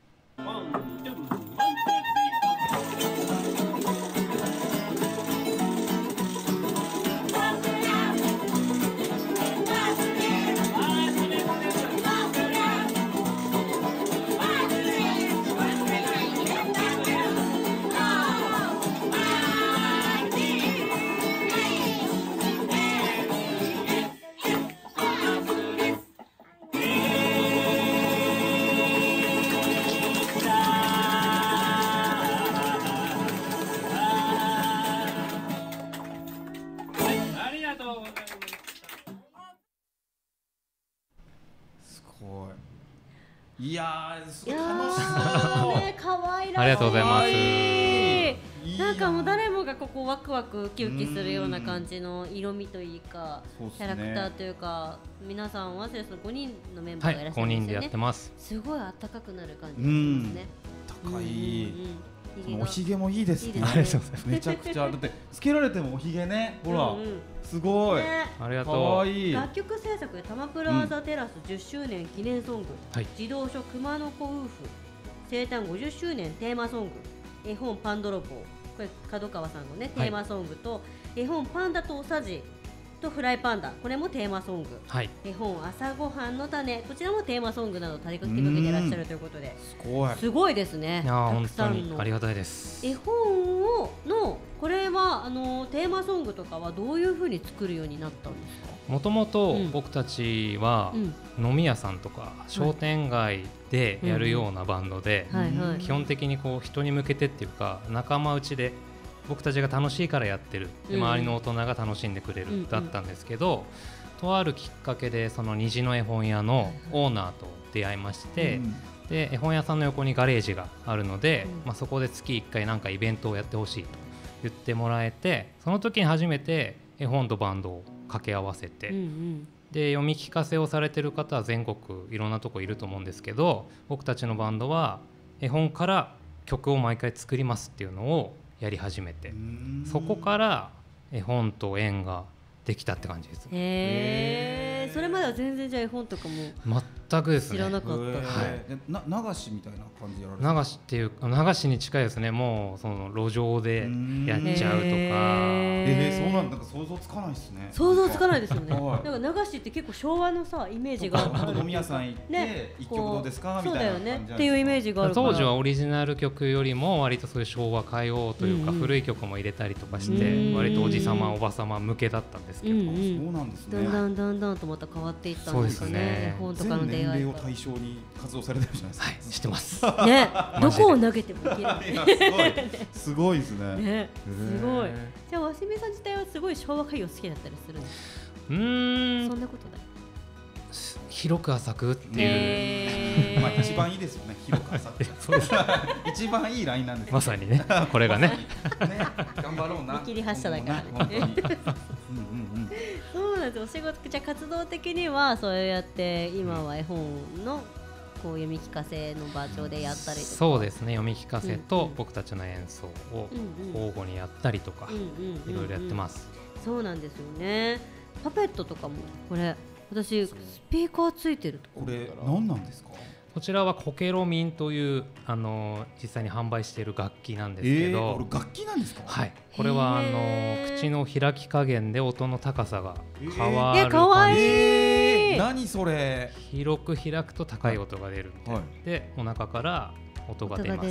Speaker 5: すごい。いやー、す
Speaker 4: いや
Speaker 5: ごい楽し
Speaker 4: ー
Speaker 5: そう。
Speaker 4: ね、可愛らしい。
Speaker 8: ありがとうございます
Speaker 5: いい
Speaker 4: なんかもう誰もがここワクワクウキウキするような感じの色味といいか、
Speaker 5: そうっすね
Speaker 4: キャラクターというか、皆さんワースレスのごにんのメンバ
Speaker 8: はい
Speaker 4: ーがいらっしゃる
Speaker 8: ごにんでやっ
Speaker 4: んですよね。
Speaker 8: てます。
Speaker 4: すごいあったかくなる感じがしますね。
Speaker 5: 高い。
Speaker 4: うんうん
Speaker 5: そのおひげもいいですね。
Speaker 4: いいですねありがとうご
Speaker 8: ざいます
Speaker 5: めちゃくちゃ、だってつけられてもおひげね、ほら、
Speaker 4: うんうん
Speaker 5: すごい。
Speaker 4: ね
Speaker 8: ありが
Speaker 5: か
Speaker 8: とう。
Speaker 5: わいい。
Speaker 4: 楽曲制作でタマプラーザテラスじゅっしゅうねん記念ソング、
Speaker 8: はい
Speaker 4: 児童書熊の子夫婦生誕ごじゅっしゅうねんテーマソング、絵本パンドロボー、これ角川さんのねテーマソングと、絵本パンダとおさじとフライパンダ、これもテーマソング、
Speaker 8: はい。
Speaker 4: 絵本朝ごはんの種、こちらもテーマソングなど手掛けていらっしゃるということで、
Speaker 5: すごい。
Speaker 4: すごいですね。
Speaker 8: いやー
Speaker 4: た
Speaker 8: 本当
Speaker 4: くさんの
Speaker 8: にありがたいです。
Speaker 4: 絵本をのこれはあのテーマソングとかはどういう風に作るようになったんですか？
Speaker 8: もともと
Speaker 4: うん
Speaker 8: 僕たちは
Speaker 4: うん
Speaker 8: 飲み屋さんとか商店街でやるようなバンドで、
Speaker 4: はいはい。
Speaker 8: 基本的にこう人に向けてっていうか仲間内で僕たちが楽しいからやってる、で
Speaker 4: うん
Speaker 8: 周りの大人が楽しんでくれ
Speaker 4: うんうん
Speaker 8: るだったんですけど、とあるきっかけでその虹の絵本屋のオーナーと出会いまして、
Speaker 5: うん
Speaker 8: で絵本屋さんの横にガレージがあるので、
Speaker 4: うん
Speaker 8: まあ、そこで月いっかいなんかイベントをやってほしいと言ってもらえて、その時に初めて絵本とバンドを掛け合わせて、
Speaker 4: うんうん
Speaker 8: で読み聞かせをされてる方は全国いろんなとこいると思うんですけど、僕たちのバンドは絵本から曲を毎回作りますっていうのをやり始めて、
Speaker 5: うん
Speaker 8: そこから絵本と縁ができたって感じです。
Speaker 4: へえ、それまでは全然じゃあ絵本とかも
Speaker 8: 全くですね。
Speaker 4: 知らなかった。
Speaker 5: へー
Speaker 8: はい
Speaker 5: でな流しみたいな感じでやられてる
Speaker 8: 流しっていう流しに近いですね。もうその路上でやっちゃうとか、
Speaker 5: えー、そうなんだ、なんか想像つかないですね。
Speaker 4: 想像つかないですよね。
Speaker 5: はい
Speaker 4: なんか流しって結構昭和のさイメージがある。
Speaker 5: 飲み屋さん行って、
Speaker 4: ね
Speaker 5: 一曲どうですかみ
Speaker 4: そう
Speaker 5: たいな
Speaker 4: だよね
Speaker 5: 感じじゃないですか
Speaker 4: っていうイメージがあるから。
Speaker 8: 当時はオリジナル曲よりも割とそういう昭和歌謡というか
Speaker 4: うんうん
Speaker 8: 古い曲も入れたりとかし
Speaker 4: う
Speaker 8: て、
Speaker 4: ん
Speaker 8: 割とおじさまおばさま向けだったんですけど、
Speaker 4: うんうん
Speaker 5: そうなんです
Speaker 4: だ
Speaker 5: ね。
Speaker 4: んだんだんだんとまた変わっていったんですかね。
Speaker 8: そうですね
Speaker 4: 絵本とかの
Speaker 5: 全
Speaker 4: 出会いか
Speaker 5: 年齢を対象に活動されてるじゃないですか。
Speaker 8: はい、知ってます。
Speaker 4: ら。ね、どこを投げてもいける。
Speaker 5: いやすごい、すごいですね。
Speaker 4: ね、すごい
Speaker 5: へー。
Speaker 4: じゃあわしみさん自体はすごい昭和歌謡好きだったりするの？
Speaker 8: うーん、
Speaker 4: そんなことない。
Speaker 8: 広く浅くっていう、
Speaker 4: へー
Speaker 5: まあ一番いいですよね。広く浅く。
Speaker 8: そうです
Speaker 5: 一番いいラインなんですよ。
Speaker 8: まさにね、これがね。
Speaker 5: ね、頑張ろうな。
Speaker 4: 見切り発車だからね
Speaker 5: 本当にうんうんうん。
Speaker 4: そうなんですよ。お仕事じゃあ活動的にはそうやって今は絵本のこう読み聞かせの場所でやったりとか。
Speaker 8: そうですね、読み聞かせ
Speaker 4: うんう
Speaker 8: と
Speaker 4: ん
Speaker 8: 僕たちの演奏を
Speaker 4: うんうん
Speaker 8: 交互にやったりとか、
Speaker 4: うんうんうんうん
Speaker 8: いろいろやってます。
Speaker 4: そうなんですよね。 パペットとかもこれ私スピーカーついてると
Speaker 5: これ何なんですか？
Speaker 8: こちらはコケロミンというあの実際に販売している楽器なんですけど、
Speaker 5: えー、これ楽器なんですか？
Speaker 8: はい、これはあの口の開き加減で音の高さが変わる
Speaker 4: えー、かわいい、
Speaker 5: えー、何それ？
Speaker 8: 広く開くと高い音が出るみたいな、はい、でお腹から音が出ます。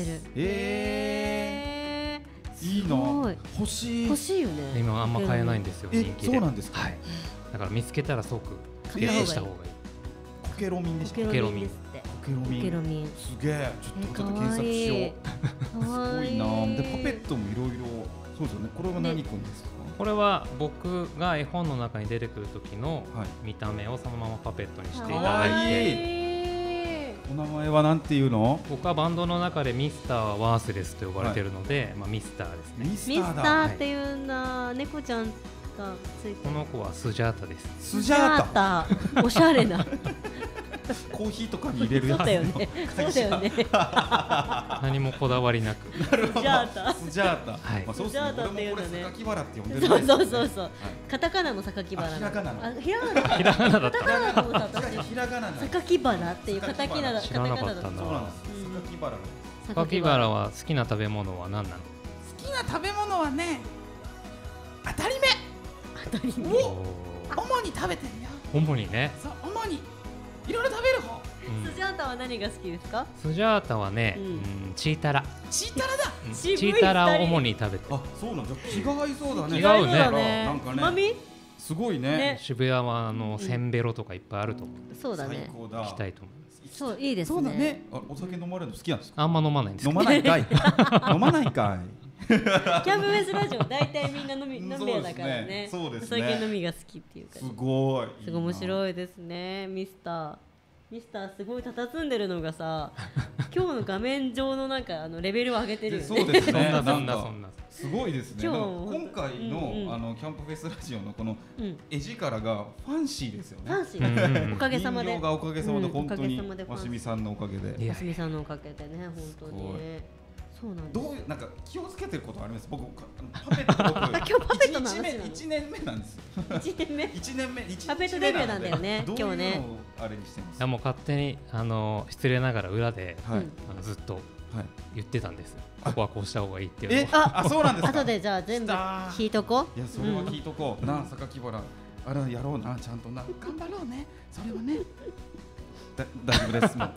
Speaker 5: えー、いいな、欲しい
Speaker 4: 欲しいよね。
Speaker 8: 今あんま買えないんですよ、人気で。
Speaker 5: そうなんですか？はい、
Speaker 8: だから見つけたら即ゲットした方がいい。
Speaker 5: コケロミンでした。
Speaker 4: コケロミンですって。
Speaker 5: コケロミン。
Speaker 4: コケロミン。
Speaker 5: すげえ。ちょっとちょっと検索しよう。すごいな。でパペットもいろいろ。そうですよね。これは何くんですか？
Speaker 8: これは僕が絵本の中に出てくる時の見た目をそのままパペットにしていただいて。
Speaker 5: お名前はなんていうの？
Speaker 8: 僕はバンドの中でミスターワースレスと呼ばれているので、はい、まあミスターですね。
Speaker 4: ミスターっていうんだ。はい、猫ちゃんがついてる。
Speaker 8: この子はスジャータです。
Speaker 5: スジャータ。
Speaker 4: おしゃれな。
Speaker 5: コーヒーとかに入れるやつ。
Speaker 4: そうだよね。そうだよね。
Speaker 8: 何もこだわりなく。
Speaker 5: なるほど。
Speaker 4: スジャータ。
Speaker 5: スジャータ。
Speaker 8: はい。
Speaker 5: まあそうですね。
Speaker 4: スジャータっていうのね。
Speaker 5: 榊原って呼んでる。
Speaker 4: そうそうそうそう。カタカナの榊原。
Speaker 5: ひらがな。
Speaker 4: あ、ひらがな。
Speaker 8: ひらがなだった。
Speaker 4: カタカナのさ、私。
Speaker 5: ひらがな。
Speaker 4: 榊原っていうカタカナだ。
Speaker 8: 知らなかったんだ。
Speaker 5: そうなんです。榊原。
Speaker 8: 榊原は好きな食べ物は何なの？
Speaker 6: 好きな食べ物はね、当たり目。
Speaker 4: 当たり目。
Speaker 6: 主に食べてるよ。
Speaker 8: 主にね。
Speaker 6: そう、主にいろいろ食べる方。
Speaker 4: スジャータは何が好きですか？
Speaker 8: スジャータはね、うん、チータラ。
Speaker 6: チータラだ。
Speaker 8: チータラを主に食べて。
Speaker 5: あ、そうなんだ。気が合いそうだね。
Speaker 8: 気が合う
Speaker 4: ね。
Speaker 5: なんかね。すごいね。
Speaker 8: 渋谷はあのせんべろとかいっぱいあると思う。
Speaker 4: そうだね。
Speaker 8: 行きたいと思います。
Speaker 4: そう、いいですね。
Speaker 5: そうだね。お酒飲まれるの好きなんですか？
Speaker 8: あんま飲まないんです。
Speaker 5: 飲まないかい。飲まないかい。
Speaker 4: キャンプフェスラジオ大体みんな飲み飲み屋だからね。
Speaker 5: そうですね。
Speaker 4: お酒飲みが好きっていうか。
Speaker 5: すごい。
Speaker 4: すごい面白いですね、ミスター。ミスターすごい佇んでるのがさ、今日の画面上のなんかあのレベルを上げてるよね。
Speaker 5: そうですね。
Speaker 8: そんなそんな。
Speaker 5: すごいですね。
Speaker 4: 今
Speaker 5: 回のあのキャンプフェスラジオのこの絵力がファンシーですよね。
Speaker 4: ファンシー。おかげさまで。
Speaker 5: 人形がおかげさまで本当にわしみさんのおかげで。
Speaker 4: わしみさんのおかげでね、本当に。そうなんです。
Speaker 5: どういうなんか気をつけてることあります？僕パペット僕
Speaker 4: 今日パペットの話なの？
Speaker 5: 一年目なんです。
Speaker 4: 一年目。
Speaker 5: 一年目。
Speaker 4: パペットデビューなんだよね。今日ね。
Speaker 5: あれにしてます。
Speaker 8: いやもう勝手にあの失礼ながら裏であのずっと言ってたんです。ここはこうした方がいいっていうの。
Speaker 5: え、あ、そうなんですか。
Speaker 4: 後でじゃあ全部引いとこ
Speaker 5: う。いやそれは引いとこう。なあ榊原あれやろうなちゃんとな。
Speaker 6: 頑張ろうね。それはね。
Speaker 5: 大丈夫ですもう。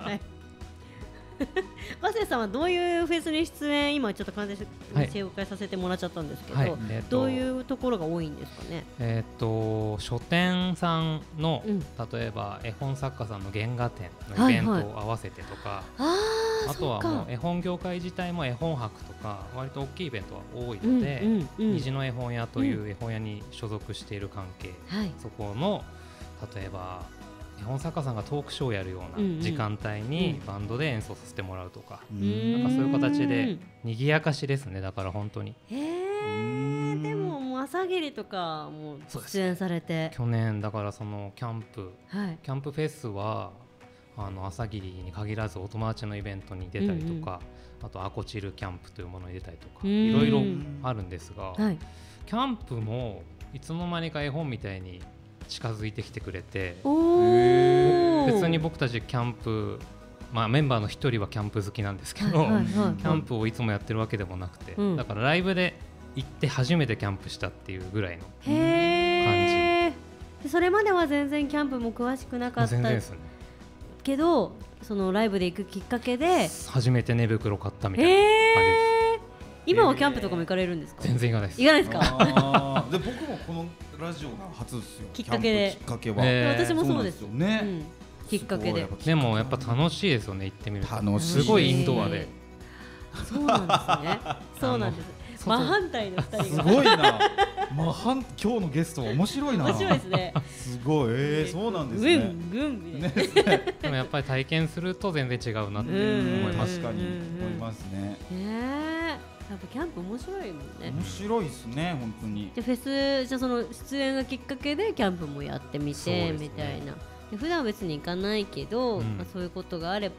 Speaker 4: 和瀬さんはどういうフェスに出演、今ちょっと完全に紹介させてもらっちゃったんですけど、はいはいえー、どういうところが多いんですかね。
Speaker 8: えー、と書店さんの、うん、例えば絵本作家さんの原画展のイベントを合わせてとか、はいはい、あ, あとはもう絵本業界自体も絵本博とか割と大きいイベントは多いので、うんうんうん、虹の絵本屋という絵本屋に所属している関係、うん、そこの例えば絵本作家さんがトークショーをやるような時間帯にバンドで演奏させてもらうとか、うん、なんかそういう形で賑やかしですね。だから本当に
Speaker 4: へー、でももう朝霧とかも出演されて、
Speaker 8: 去年だからそのキャンプ、
Speaker 4: はい、
Speaker 8: キャンプフェスはあの朝霧に限らずお友達のイベントに出たりとか、うんうん、あとアコチルキャンプというものに出たりとかいろいろあるんですが、はい、キャンプもいつの間にか絵本みたいに近づいてきてくれて、別に僕たちキャンプ、まあ、メンバーの一人はキャンプ好きなんですけど、はいはいはいはい、キャンプをいつもやってるわけでもなくて、うん、だからライブで行って初めてキャンプしたっていうぐらいの感じ。
Speaker 4: へー、それまでは全然キャンプも詳しくなかったけど、そのライブで行くきっかけで
Speaker 8: 初めて寝袋買ったみたいな感じです。
Speaker 4: 今はキャンプとかも行かれるんですか？
Speaker 8: 全然行かないです。
Speaker 4: 行かないですか？
Speaker 5: あで僕もこのラジオが初ですよ。
Speaker 4: きっかけで。
Speaker 5: きっかけは、
Speaker 4: えー、私もそうですよ
Speaker 5: ね、うん、
Speaker 4: きっかけで。
Speaker 8: でもやっぱ楽しいですよね、行ってみると。
Speaker 5: 楽しい。
Speaker 8: すごいインドアで。
Speaker 4: そうなんですね。そうなんです。真反対のふたりが。
Speaker 5: すごいな。真反今日のゲストは面白いな。
Speaker 4: 面白いですね。
Speaker 5: すごい、えー、そうなんですね。
Speaker 4: ぐんぐんみたいな。
Speaker 8: でもやっぱり体験すると全然違うなって思います。
Speaker 5: 確かに思いますね。
Speaker 4: ね。やっぱキャンプ面白いもんね。
Speaker 5: 面白いですね、本当に。
Speaker 4: でフェスじゃその出演がきっかけでキャンプもやってみて、ね、みたいな。で普段は別に行かないけど、うん、まあ、そういうことがあれば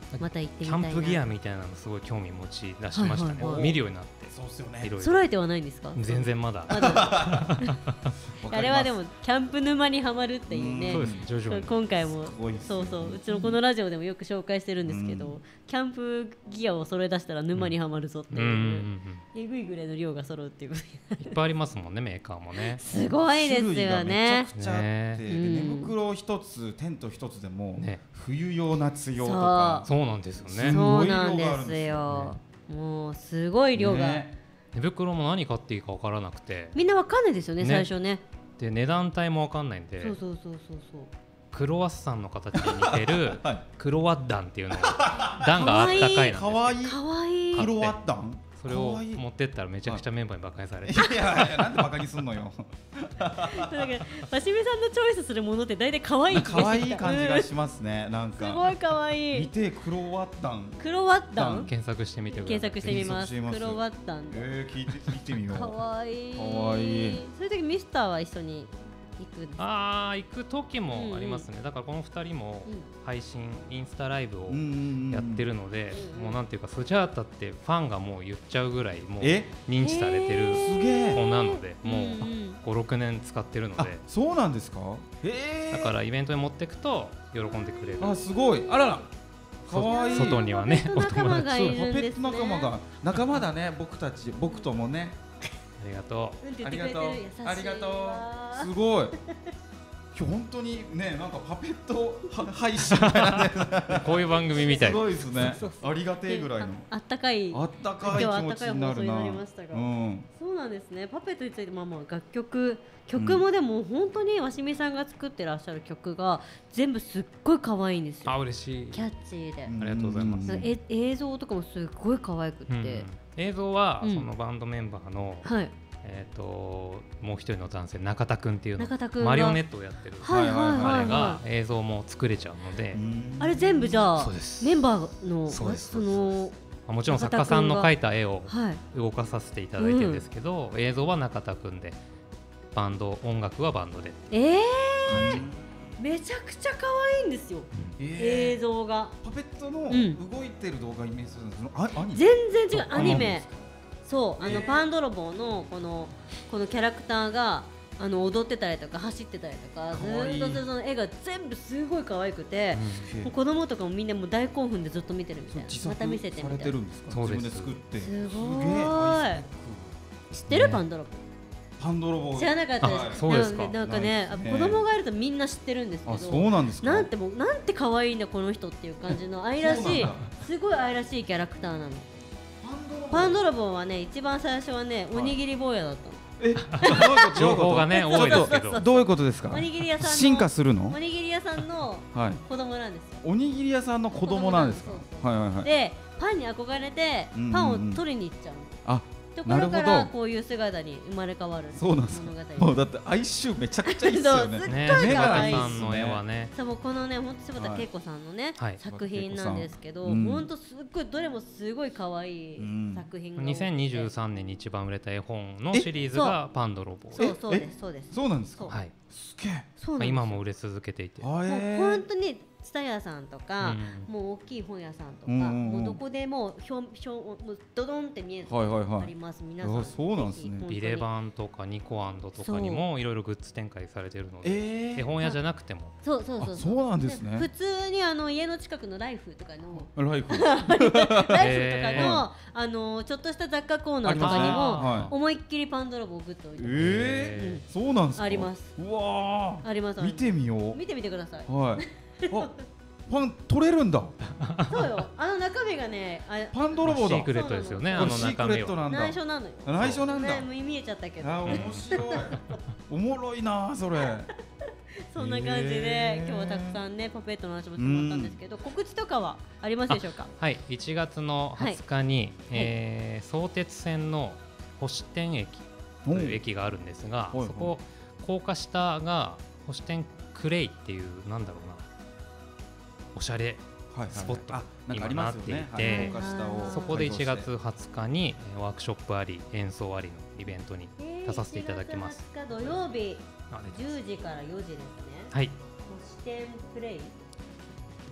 Speaker 4: また行ってみ
Speaker 8: キ
Speaker 4: たいな。
Speaker 8: ャンプギアみたいなのすごい興味持ち出しましたね、
Speaker 4: はいはいはい
Speaker 8: 見るようになって。
Speaker 6: そうっすよね
Speaker 8: いろいろ
Speaker 4: 揃えてはないんですか？
Speaker 8: 全然まだ
Speaker 4: まだ
Speaker 5: わかります
Speaker 4: あれはでもキャンプ沼にはまるっていうね。
Speaker 8: そうです徐々に
Speaker 4: 今回も
Speaker 5: すごいっすね
Speaker 4: そうそううちのこのラジオでもよく紹介してるんですけど、
Speaker 5: うん
Speaker 4: キャンプギアを揃え出したら沼にはまるぞっていう、
Speaker 8: うんうんうん
Speaker 4: えぐいぐらいの量が揃うっていうことになる。
Speaker 8: いっぱいありますもんねメーカーもね。
Speaker 4: すごいです
Speaker 5: 種類
Speaker 4: よ
Speaker 5: がめ
Speaker 4: ね
Speaker 5: ちゃ。くちゃあって、
Speaker 8: ね
Speaker 5: で
Speaker 4: うん
Speaker 5: 寝袋一つテント一つでも、
Speaker 8: ね
Speaker 5: 冬用夏用とか
Speaker 8: そうなんですよ
Speaker 5: す
Speaker 8: ね。
Speaker 4: そう
Speaker 5: ごい量があ
Speaker 4: なんで
Speaker 5: るんですす
Speaker 4: よ
Speaker 5: よ。
Speaker 4: もうすごい量が、
Speaker 5: ね
Speaker 8: 寝袋も何買っていいか分からなくて、
Speaker 4: みんなわかんないですよね、
Speaker 8: ね
Speaker 4: 最初ね。
Speaker 8: で値段帯も分かんないんで、
Speaker 4: そうそうそうそうそう。
Speaker 8: クロワッサンの形に似てる
Speaker 5: はい
Speaker 8: クロワッダンっていうのを段があったかいなんですよ。
Speaker 5: かわいい
Speaker 4: かわいい。
Speaker 5: クロワッダン
Speaker 8: それを
Speaker 5: かわいい
Speaker 8: 持ってったらめちゃくちゃメンバーにバカにされて、
Speaker 5: いやいやなんでバカにすんのよ
Speaker 4: なんかわしみさんのチョイスするものって大体可愛い気がしてきた。
Speaker 5: 可愛い感じが
Speaker 4: うん
Speaker 5: しますねなんか
Speaker 4: すごい可愛い。
Speaker 5: 見てクロワッダン
Speaker 4: クロワッタン
Speaker 8: 検索してみてください。
Speaker 4: 検索してみます。
Speaker 5: 検索してみます
Speaker 4: クロワッタン。
Speaker 5: えー、聞いて見てみよう
Speaker 4: 可愛い。
Speaker 5: 可愛い
Speaker 4: そういう時ミスターは一緒に行くんですか？
Speaker 8: ああ行く時もありますね、だからこのふたりも配信インスタライブをやってるので、
Speaker 4: うんうん
Speaker 8: もうなんていうかスジャータってファンがもう言っちゃうぐらいもう
Speaker 5: え
Speaker 8: 認知されてる
Speaker 5: すげえ
Speaker 8: 子なので、もう
Speaker 4: うんうん
Speaker 8: ごろくねん使ってるの
Speaker 5: あ
Speaker 8: で、
Speaker 5: そうなんですかえー、
Speaker 8: だからイベントに持ってくと喜んでくれる。
Speaker 5: あすごいあららかわいい
Speaker 8: 外にはね
Speaker 4: パペット仲間が
Speaker 5: そう
Speaker 4: いるんですね。
Speaker 5: パペット仲間が仲間だね僕たち僕ともね
Speaker 8: ありがと
Speaker 4: うんって言
Speaker 5: あり
Speaker 4: ってくれてる。
Speaker 5: がとう
Speaker 4: 優しいわ。
Speaker 5: ありがとうすごい今日本当にねなんかパペットは配信みたいなんで
Speaker 8: う。こういう番組みたい
Speaker 5: すごいですね
Speaker 4: そうそう
Speaker 5: ありがてえぐらいの
Speaker 4: ああったかい。
Speaker 5: あったかい気持ちになるな
Speaker 4: 今日はあったかい放送になりましたが
Speaker 5: うん
Speaker 4: そうなんですね。パペットについてまあまあ楽曲曲もでも本当にわしみさんが作ってらっしゃる曲が全部すっごい可愛いんですよ。
Speaker 8: あ嬉しい。
Speaker 4: キャッチーで。
Speaker 8: ありがとうございます
Speaker 4: なんかえ映像とかもすっごい可愛くって、
Speaker 8: うん映像は
Speaker 4: うん
Speaker 8: そのバンドメンバーの、
Speaker 4: はい
Speaker 8: えー、ともう一人の男性中田くんっていうの
Speaker 4: 中田くんが
Speaker 8: マリオネットをやってる
Speaker 4: はいはいはい
Speaker 8: 彼が
Speaker 4: は
Speaker 8: 映像も作れちゃうので、
Speaker 4: あれ全部じゃあ
Speaker 8: そうです
Speaker 4: メンバーの
Speaker 8: そうです
Speaker 4: その
Speaker 8: まあもちろん作家さんの描いた絵を
Speaker 4: はい
Speaker 8: 動かさせていただいてるんですけど、映像は中田くんでバンド音楽はバンドで、
Speaker 4: えー、めちゃくちゃ可愛いんですよ、映
Speaker 5: えー
Speaker 4: 像が
Speaker 5: パペットの
Speaker 4: ん
Speaker 5: 動いてる動画イメージするんですけどあアニメ
Speaker 4: 全然違う
Speaker 5: そう
Speaker 4: アニメ
Speaker 5: アニメですか
Speaker 4: そうあの、
Speaker 5: えー
Speaker 4: パンドロボのこのこのキャラクターがあの踊ってたりとか走ってたりとかず
Speaker 5: かわいい
Speaker 4: ーっとその絵が全部すごい可愛くて、もう子供とかもみんなもう大興奮でずっと見てるみたいな
Speaker 5: 自作
Speaker 4: また見せて
Speaker 5: され
Speaker 4: みたいな
Speaker 5: てるんですか
Speaker 8: そうです
Speaker 5: 自分で作って
Speaker 4: すごい
Speaker 5: げえハイス
Speaker 4: 知ってる、
Speaker 8: ね
Speaker 4: パンドロボ
Speaker 5: ペックパンドロボ
Speaker 4: 知らなかったです、
Speaker 5: はい
Speaker 8: そうですか
Speaker 4: なのなんかね、
Speaker 5: ないですね
Speaker 4: 子供がいるとみんな知ってるんですけど
Speaker 5: あそうなんですか
Speaker 4: なんてもうなんて可愛いんだこの人っていう感じの愛らしい
Speaker 5: そうなんだ
Speaker 4: すごい愛らしいキャラクターなの。
Speaker 5: パンドロボ
Speaker 4: パンドロボはね一番最初はねおにぎり坊やだったの、
Speaker 5: えどういうこと
Speaker 8: 情報がね多いですけど、
Speaker 5: どういうことですか
Speaker 4: おにぎり屋さんの
Speaker 5: 進化するの
Speaker 4: おにぎり屋さんの
Speaker 5: はい
Speaker 4: 子供なんですよ。
Speaker 5: おにぎり屋さんの子供なんですか
Speaker 4: 子
Speaker 5: はいはいはい
Speaker 4: でパンに憧れて
Speaker 5: うんうんうん
Speaker 4: パンを取りに行っちゃうの、
Speaker 5: あ
Speaker 4: ところから
Speaker 5: なるほど
Speaker 4: こういう姿に生まれ変わる
Speaker 5: そうなんですか
Speaker 4: 物語
Speaker 5: もうだって哀愁めちゃくちゃいいっすよね
Speaker 4: そう
Speaker 8: ね
Speaker 4: すっごい可愛い
Speaker 8: 中田さんの絵はね
Speaker 4: そうもうこのね本当柴田恵子さんのね、
Speaker 8: はい
Speaker 4: 作品なんですけど、
Speaker 5: うん
Speaker 4: 本当すっごいどれもすごい可愛い
Speaker 5: うん
Speaker 4: 作品が多くて
Speaker 8: にせんにじゅうさんねんに一番売れた絵本のシリーズがパンドロボ
Speaker 4: そうそう
Speaker 5: え
Speaker 4: ですそうです
Speaker 5: そうなんですか
Speaker 4: そう
Speaker 8: はい、
Speaker 5: すげえ
Speaker 8: まあ、
Speaker 4: そうなんです
Speaker 8: 今も売れ続けていて、
Speaker 5: あ
Speaker 4: もう
Speaker 5: え
Speaker 4: 本当に蔦屋さんとか、
Speaker 8: うん
Speaker 4: もう大きい本屋さんとか、
Speaker 5: うんうんうん
Speaker 4: もうどこでもひょんひょんもうドドンって見えるとこ
Speaker 5: はいはいはい
Speaker 4: あります、皆さん
Speaker 5: あそうなんですね
Speaker 4: ぜひ本当に
Speaker 8: ビレバンとかニコアンドとかにもいろいろグッズ展開されてるので、
Speaker 5: え
Speaker 8: 絵本屋じゃなくても
Speaker 4: そうそうそう
Speaker 5: あそうなんですね
Speaker 4: 普通にあの家の近くのライフとかの
Speaker 5: ライフ
Speaker 4: ライフとかの、
Speaker 8: へー
Speaker 4: あのちょっとした雑貨コーナーとかに
Speaker 5: ありますね
Speaker 4: も
Speaker 5: はい
Speaker 4: 思いっきりパンドロボをグッと置いてます
Speaker 5: ええそうなんですか
Speaker 4: あります
Speaker 5: うわ
Speaker 4: あります
Speaker 5: ー見てみよう
Speaker 4: 見てみてください
Speaker 5: はいあパン取れるんだ
Speaker 4: そうよあの中身がねあ
Speaker 5: パンドロボだ
Speaker 8: シークレットですよね、あの
Speaker 5: これシー
Speaker 8: 中身は。
Speaker 5: クレットなんだ
Speaker 4: 内緒なのよ
Speaker 5: 内緒なんだ
Speaker 4: ねもう見えちゃったけど
Speaker 5: あ面白いおもろいなそれ
Speaker 4: そんな感じで、
Speaker 5: へー
Speaker 4: 今日はたくさんねパペットの話もしてもらったんですけど、告知とかはありますでしょうか。
Speaker 8: はい、いちがつのはつかに、えー相鉄線の星天駅という駅があるんですが、
Speaker 5: はいはい
Speaker 8: そこ高架下が星天クレイっていうなんだろうなおしゃれ
Speaker 5: はいはいはい
Speaker 8: スポット
Speaker 5: あなんかあり
Speaker 8: 今なってい
Speaker 5: ますよね
Speaker 8: て、
Speaker 5: はい高架下を
Speaker 8: そこで1
Speaker 5: 改造して
Speaker 8: 月はつかにえーワークショップあり演奏ありのイベントに出させていただきます。
Speaker 4: えーいちがつはつか土曜日
Speaker 8: あれ
Speaker 4: じゅうじからよじですね。
Speaker 8: はい、
Speaker 4: 星天プレイ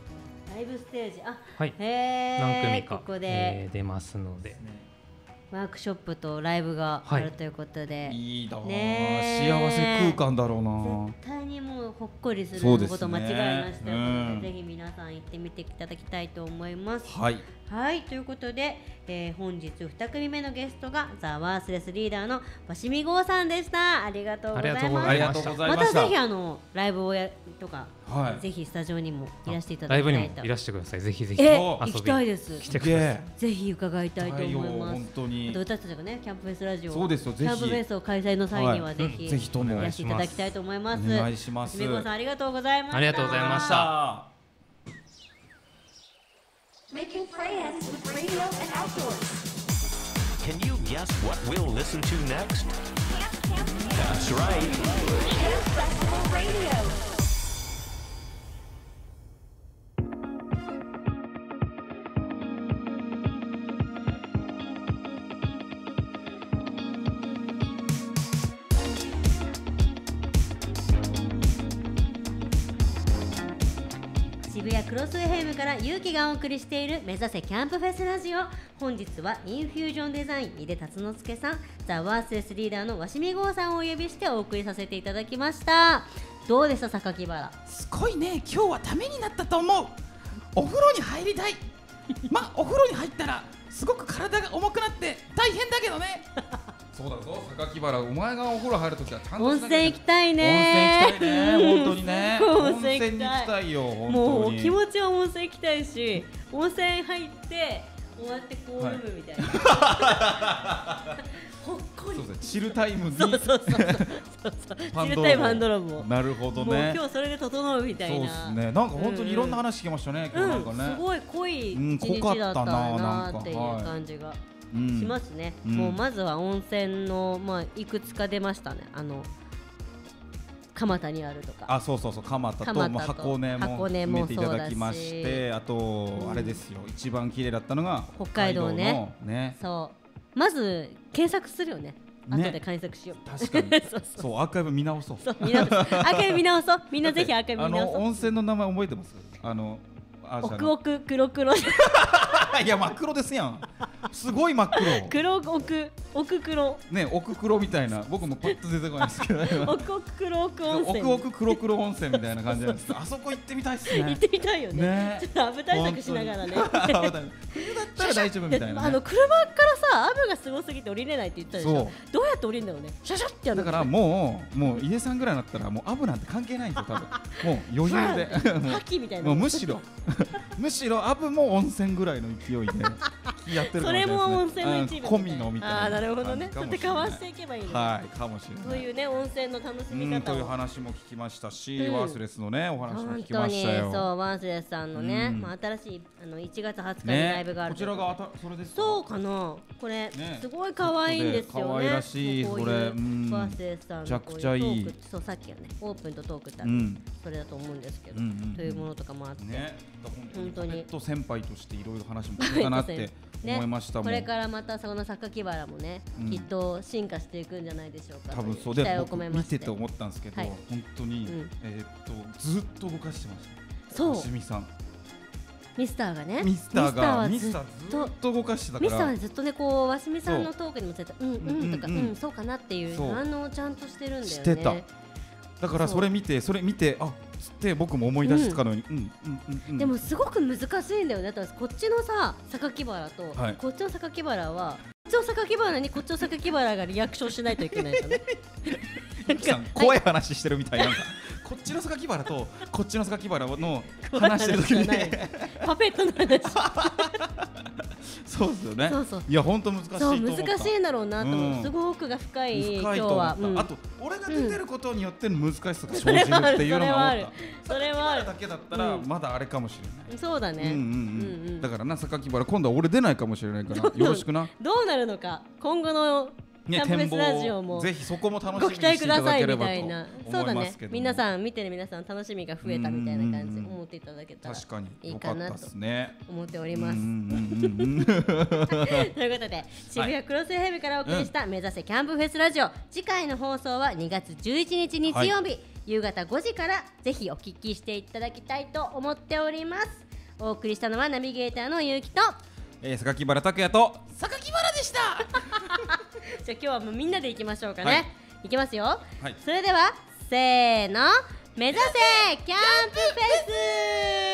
Speaker 4: ライブステージ、あ、
Speaker 8: はい、
Speaker 4: へー
Speaker 8: 何組か
Speaker 4: ここで、
Speaker 8: えー出ますので、
Speaker 4: ワークショップとライブがあるということで、
Speaker 5: いいだー、
Speaker 4: ねー
Speaker 5: 幸せ空間だろうな。
Speaker 4: 絶対にもうほっこりする
Speaker 5: そうですね
Speaker 4: こと間違いなしということで、
Speaker 5: うん
Speaker 4: ぜひ皆さん行ってみていただきたいと思います。
Speaker 5: はい。
Speaker 4: はいということで、えー本日に組目のゲストがザ・ワースレスリーダーの鷲見剛さんでした。ありがとうございます。
Speaker 5: ありがとうございました。
Speaker 4: またぜひあのライブをやとか、
Speaker 5: はい、
Speaker 4: ぜひスタジオにもいらしていただ
Speaker 8: ライブ
Speaker 4: きたいと。
Speaker 8: にもいらしてください。ぜひぜひ
Speaker 4: え
Speaker 8: 遊び
Speaker 4: 行きたいです。
Speaker 8: 来てください。
Speaker 4: ぜひ伺いたいと思います。
Speaker 5: 本当に。
Speaker 4: あと私たちがねキャンプフェスラジオ、
Speaker 5: そうですよ、ぜひ
Speaker 4: キャンプフェスを開催の際にはぜひ、
Speaker 5: はい、ぜひとも
Speaker 4: いらしていただきたいと思います。
Speaker 5: お願いします。
Speaker 4: みこさんありがとうございました。
Speaker 8: ありがとうございました。
Speaker 2: Making friends with radio and outdoors.
Speaker 3: Can you guess what we'll listen to next?
Speaker 2: Camp, camp, camp.
Speaker 3: That's right.
Speaker 2: Camp Festival Radio.
Speaker 4: 渋谷クロス エフエム から勇気がお送りしている目指せキャンプフェスラジオ。本日はインフュージョンデザイン井出達之助さん、ザ・ワースレスリーダーの鷲見剛さんをお呼びしてお送りさせていただきました。どうでした榊原？
Speaker 6: すごいね、今日はためになったと思う。お風呂に入りたい。ま、お風呂に入ったらすごく体が重くなって大変だけどね。
Speaker 5: そうだぞ榊原、お前がお風呂入るときはちゃんと
Speaker 4: 温泉行きたいね。
Speaker 5: 温泉行きたいね、本当にね。
Speaker 4: 温泉行きたい。
Speaker 5: 温泉に行きたいよ、本当に。
Speaker 4: もう気持ちは温泉行きたいし、温泉入って終わってこう飲むみたいな。はいほっこり。
Speaker 5: そうですね、チルタイムに。
Speaker 4: そうそうそうそうそうチルタイムハンドロームを。
Speaker 5: なるほどね。
Speaker 4: もう今日それで整うみたいな。
Speaker 5: そうですね。なんか本当にいろんな話聞きましたね。今日なんかね。
Speaker 4: うん、すごい濃い一日だったなっていう感じがしますね。もうまずは温泉のまあいくつか出ましたね。あの蒲田にあるとか。
Speaker 5: あ、そうそうそう、蒲田とまあ箱根も含めていただきまして、あとあれですよ、一番綺麗だったのが
Speaker 4: 北海道ね。
Speaker 5: ね。
Speaker 4: そう。まず検索するよね。後で検索しよう。
Speaker 5: 確かに。そうそう。アーカイブ見直そう。
Speaker 4: そう見直そう。アーカイブ見直そう。みんなぜひアーカイブ見直そう。
Speaker 5: あの温泉の名前覚えてます？あの
Speaker 4: 奥奥黒黒。
Speaker 5: いや真っ黒ですやん。すごい真っ黒。
Speaker 4: 黒奥奥黒。
Speaker 5: ね、奥黒みたいな。僕もパッと出てこないですけど。
Speaker 4: 奥奥黒奥温泉。
Speaker 5: 奥奥黒黒温泉みたいな感じなんです。あそこ行ってみたいですね。
Speaker 4: 行ってみたいよね。ちょっとアブ対策しながらね。冬だ
Speaker 5: ったら大丈夫みたいな。
Speaker 4: あの車からさ、アブがすごすぎて降りれないって言ったでしょ。どうやって降りるんだろうね。シャシャってやる。
Speaker 5: だからもうもう井出さんぐらいになったらもうアブなんて関係ないんですよ多分。もう余裕で。
Speaker 4: 覇気みたいな。
Speaker 5: もうむしろむしろアブも温泉ぐらいの勢いでやってる。
Speaker 4: それも温泉の一部。
Speaker 5: 込みのみたいな。
Speaker 4: ああ、なるほどね。ちょっとかわしていけばいいの。
Speaker 5: はいかもしれない。
Speaker 4: そういうね温泉の楽しみ方を。
Speaker 5: という話も聞きましたし、ワースレスのねお話も聞きましたよ。
Speaker 4: そうワースレスさんのね、まあ新しいあのいちがつはつかにライブがある。
Speaker 5: こちらがあたそれですか。
Speaker 4: そうかな。これすごい可愛いんですよね。
Speaker 5: 可愛らしいこれ。
Speaker 4: ワースレスさんの
Speaker 5: めちゃくちゃいい。
Speaker 4: そうさっきはねオープンとトークってあるそれだと思うんですけど、というものとかもあって。本当に。
Speaker 5: と先輩としていろいろ話も聞けたなって思いましたもん。
Speaker 4: これからまたその榊原もねきっと進化していくんじゃないでしょうか。
Speaker 5: 多分そうで僕見てて思ったんですけど、本当にえっとずっと動かしてました。そう。鷲見さん。ミスターがね。ミスターがミスターずっと動かしてたから。ミスターはずっとねこう鷲見さんのトークにもついてうんうんとかうんそうかなっていう反応をちゃんとしてるんだよね。してた。だからそれ見てそれ見てあつって僕も思い出すかのように。でもすごく難しいんだよね。こっちのさ榊原とこっちの榊原はこっちの榊原にこっちの榊原がリアクションしないといけないんだね。怖い話してるみたいな。こっちの榊原とこっちの榊原の話してる時にパペットの話。そうですよね。いや本当難しいと思った。難しいんだろうなと思う。すごく奥が深い今日は。あと俺が出てることによっての難しさが生じるっていうのがあった。それはある。だけだったらまだあれかもしれない。そうだね。だからな榊原今度は俺出ないかもしれないからよろしくな。どうなるのか今後のキャンプフェスラジオもぜひそこも楽しみにしていただければと思いますけど。そうだね。皆さん見てる皆さん楽しみが増えたみたいな感じ思っていただけたらいいかなと思っております。ということで渋谷クロス エフエム からお送りした目指せキャンプフェスラジオ、次回の放送はにがつじゅういちにち日曜日夕方ごじからぜひお聞きしていただきたいと思っております。
Speaker 4: お送りしたのはナビゲーターのゆうきと
Speaker 5: えー、榊原拓也と
Speaker 6: 榊原でした。
Speaker 4: じゃあ今日はもうみんなで行きましょうかね、
Speaker 5: はい、
Speaker 4: 行きますよ、
Speaker 5: はい、
Speaker 4: それではせーの目指せキャンプフェス。